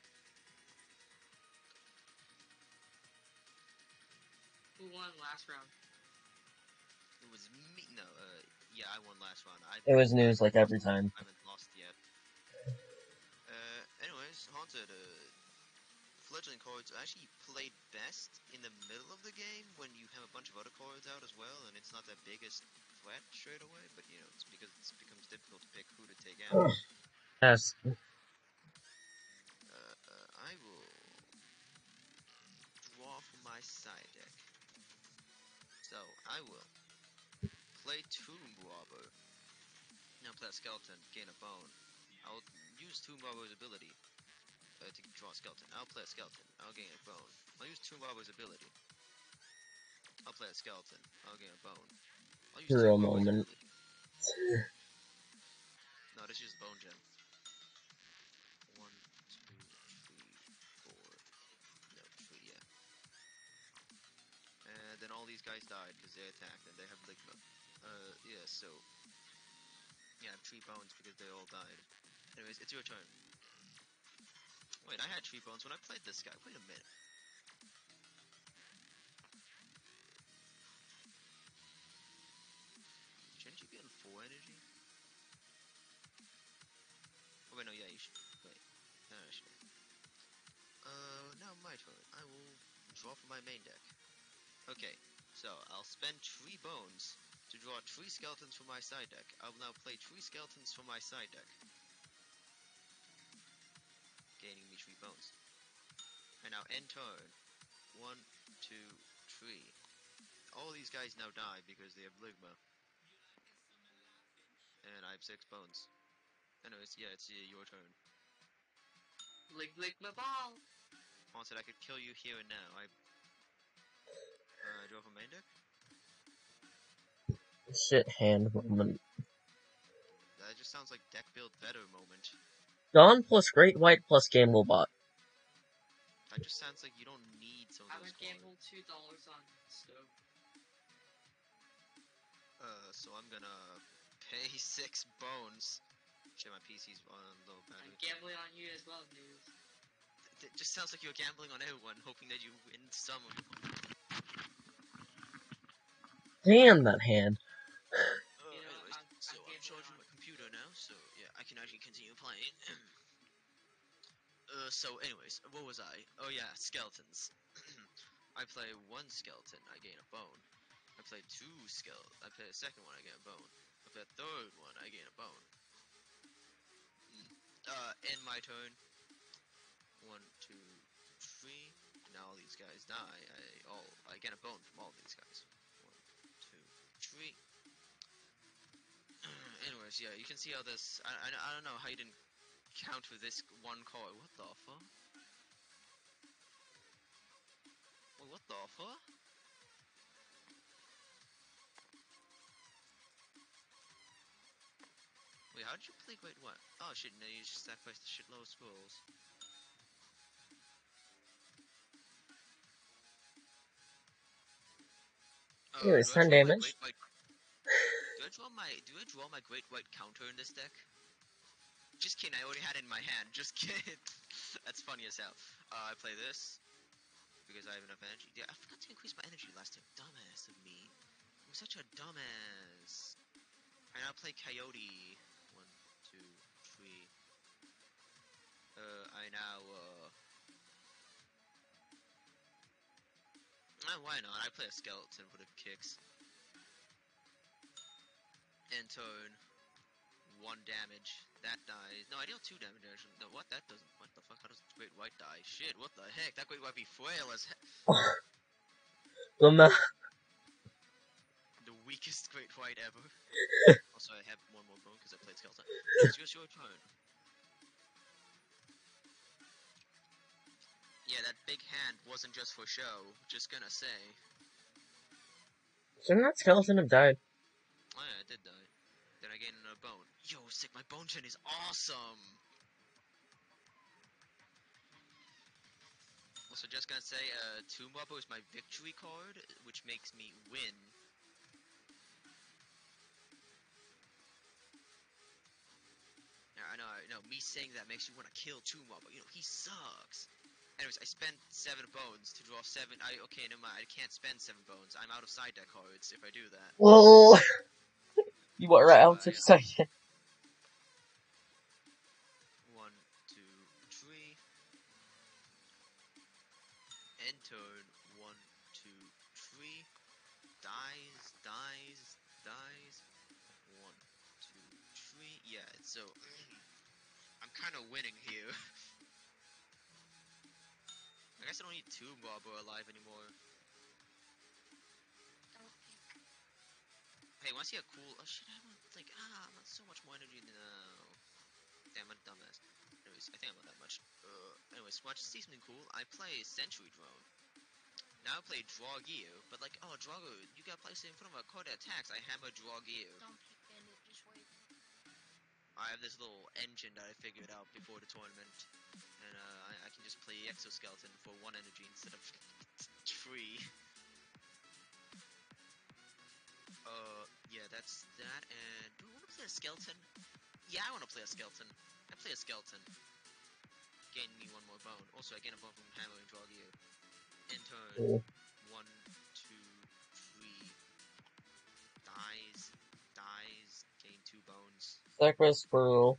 Who won last round? It was me. No, yeah, I won last round. It was news like every time. I haven't lost yet. Anyways, Haunted, fledgling cards actually played best in the middle of the game when you have a bunch of other cards out as well, and it's not the biggest threat straight away. But you know, it's because it becomes difficult to pick who to take out. Yes. I will draw from my side deck. So I will play Tomb Robber. Now play a skeleton, gain a bone. I'll use Tomb Robber's ability to draw a skeleton. I'll play a skeleton. I'll gain a bone. I'll use Tomb Robber's ability. I'll play a skeleton. I'll gain a bone. I'll use For a Tomb Robber's moment. ability. No, this is Bone Gem. 1, 2, 3, 4. No, 3, yeah. And then all these guys died because they attacked and they have Ligma. Yeah, so. Yeah, I have 3 bones because they all died. Anyways, it's your turn. Wait, I had 3 bones when I played this guy. Wait a minute. Shouldn't you be on 4 energy? Oh wait, no, yeah, you should. Wait. Now my turn. I will draw from my main deck. Okay, so I'll spend 3 bones to draw 3 skeletons from my side deck. I will now play 3 skeletons from my side deck, gaining me 3 bones. And now end turn. 1, 2, 3. All these guys now die because they have Ligma. And I have 6 bones. Anyways, yeah, it's your turn. Ligma ball. Haunted, I could kill you here and now. I draw from main deck? Shit hand moment. That just sounds like deck build better moment. Dawn plus Great White plus Gamble Bot. That just sounds like you don't need some of I those would gamble $2 on stove. So I'm gonna pay 6 bones. Shit, my PC's on low battery. I'm gambling on you as well, news. It just sounds like you're gambling on everyone, hoping that you win some of your points. Damn that hand. Anyways, so I'm charging my computer now, so yeah, I can actually continue playing. So anyways, what was I? Oh yeah, skeletons. I play 1 skeleton, I gain a bone. I play 2 skeletons, I play a second one, I gain a bone. I play a third one, I gain a bone. End my turn. 1, 2, 3. Now all these guys die. I get a bone from all these guys. 1, 2, 3. Anyways, yeah, you can see how this. I don't know how you didn't counter this one card. What the fuck? Wait, what the fuck? Wait, how did you play Great What? Oh shit, no, you just sacrificed a shitload of squirrels. Anyways, Do I 10 draw my damage. Great White? Do I draw my Great White counter in this deck? Just kidding, I already had it in my hand. Just kidding. That's funny as hell. I play this because I have enough energy. Yeah, I forgot to increase my energy last time. Dumbass of me. I'm such a dumbass. And I'll play Coyote. 1, 2, 3. Why not? I play a skeleton for the kicks. End turn. 1 damage. That dies. No, I deal 2 damage actually. No, what? That doesn't. What the fuck? How does Great White die? Shit, what the heck? That Great White be frail as heck. The weakest Great White ever. Also, I have 1 more bone because I played skeleton. It's just your turn. Yeah, that big hand wasn't just for show. Just gonna say. Shouldn't that skeleton have died? Oh yeah, it did die. Then I gained another bone. Yo, sick, my bone gen is awesome! Also, just gonna say, Tomb Robber is my victory card, which makes me win. Yeah, I know, me saying that makes you want to kill Tomb Robber. You know, he sucks. Anyways, I spent 7 bones to draw 7. Okay, never mind. I can't spend 7 bones. I'm out of side deck cards if I do that. Whoa! You are right out of sight. 1, 2, 3. End turn, 1, 2, 3. Dies, dies, dies. 1, 2, 3. Yeah, so I'm kind of winning here. I guess I don't need 2 Barber alive anymore. Hey, wanna see a cool? Oh shit! I want like I'm not so much more energy now. Damn, I'm a dumbass. Anyways, I think I'm not that much. Anyways, watch see something cool. I play Sentry Drone. Now I play Draw Gear, but like, oh, Drago, you got placed in front of a card that attacks. I hammer Draw Gear. Don't pick Bandit, just wait. I have this little engine that I figured out before the tournament, and I can just play Exoskeleton for 1 energy instead of 3. Yeah, that's that. And do I want to play a skeleton? Yeah, I want to play a skeleton. I play a skeleton. Gain me 1 more bone. Also, I gain a bone from hammering Draw Gear. In turn, Cool. 1, 2, 3. Dies, dies. Gain 2 bones. Sacrifice Squirrel.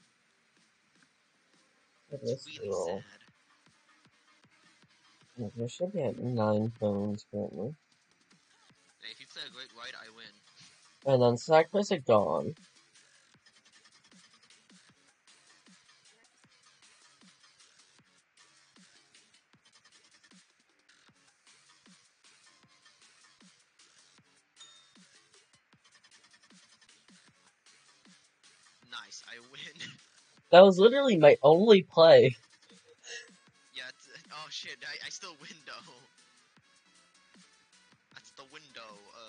It's Sacrifice really Squirrel. sad. There should be at 9 bones currently. Hey, if you play a Great White, I win. And then sacrifice a Gone. Nice, I win. That was literally my only play. Yeah, oh shit, I still win though. That's the window.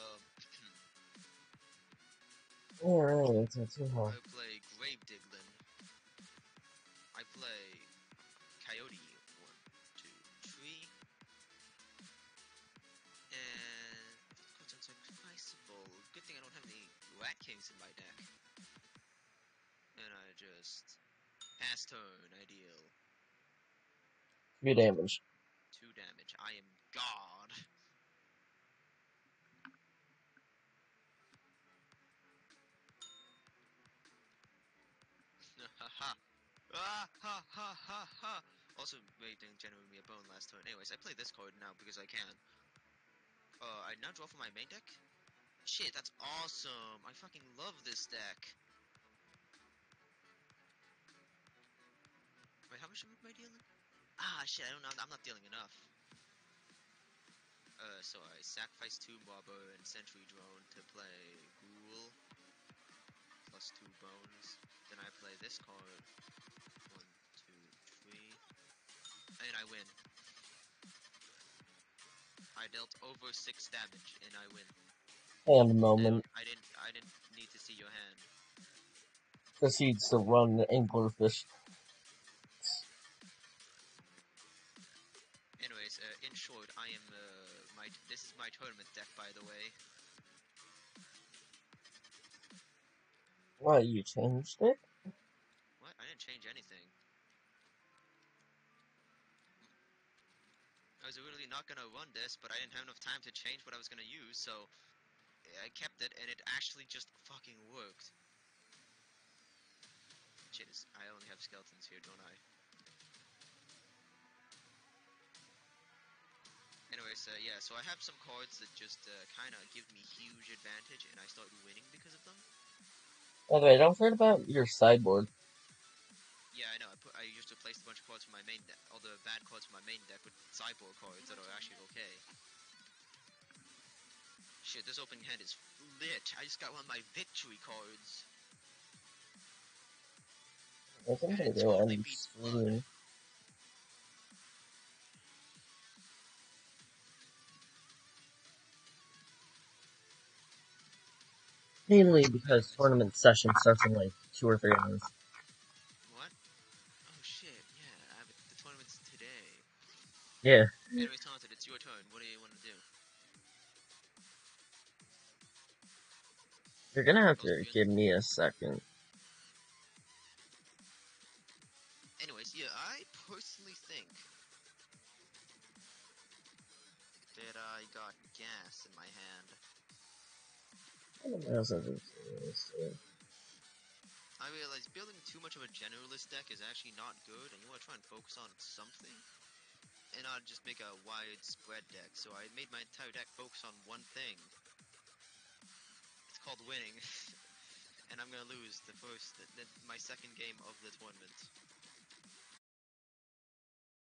Alright, that's too hard. I play Grave Diglin. I play Coyote. 1, 2, 3. And it's unsacrificable. Good thing I don't have any Rat Kings in my deck. And I just pass turn, ideal. 2 damage. 2 damage. I am God. Haha. Ah, ha, ha, ha, ha. Also, Ray didn't generate me a bone last turn. Anyways, I play this card now because I can. I now draw from my main deck. Shit, that's awesome. I fucking love this deck. Wait, how much am I dealing? Ah, shit, I don't know. I'm not dealing enough. So I sacrifice 2 Barber and Sentry Drone to play Ghoul. Plus 2 bones. Then I play this card. 1, 2, 3. And I win. I dealt over 6 damage and I win. And moment. I didn't need to see your hand. Proceeds to run the Anglerfish. Anyways, in short, I am this is my tournament deck, by the way. What, you changed it? What? I didn't change anything. I was really not gonna run this, but I didn't have enough time to change what I was gonna use, so I kept it, and it actually just fucking worked. Shit, I only have skeletons here, don't I? Anyways, yeah, so I have some cards that just kind of give me huge advantage, and I start winning because of them. By the way, don't forget about your sideboard. Yeah, I know. I used to place a bunch of cards from my main deck, all the bad cards from my main deck with sideboard cards that are actually okay. Shit, this opening hand is lit. I just got one of my victory cards. I think And I it go totally end beats screen. Blood. Mainly because tournament session starts in like 2 or 3 hours. What? Oh shit, yeah, the tournament's today. Yeah. Anyways, Taunted, it's your turn. What do you want to do? You're gonna have to give me a second. Anyways, yeah, I personally think that I got gas in my hand. I realized building too much of a generalist deck is actually not good, and you want to try and focus on something. and I'd just make a widespread deck. So I made my entire deck focus on one thing. It's called winning, and I'm gonna lose my second game of the tournament.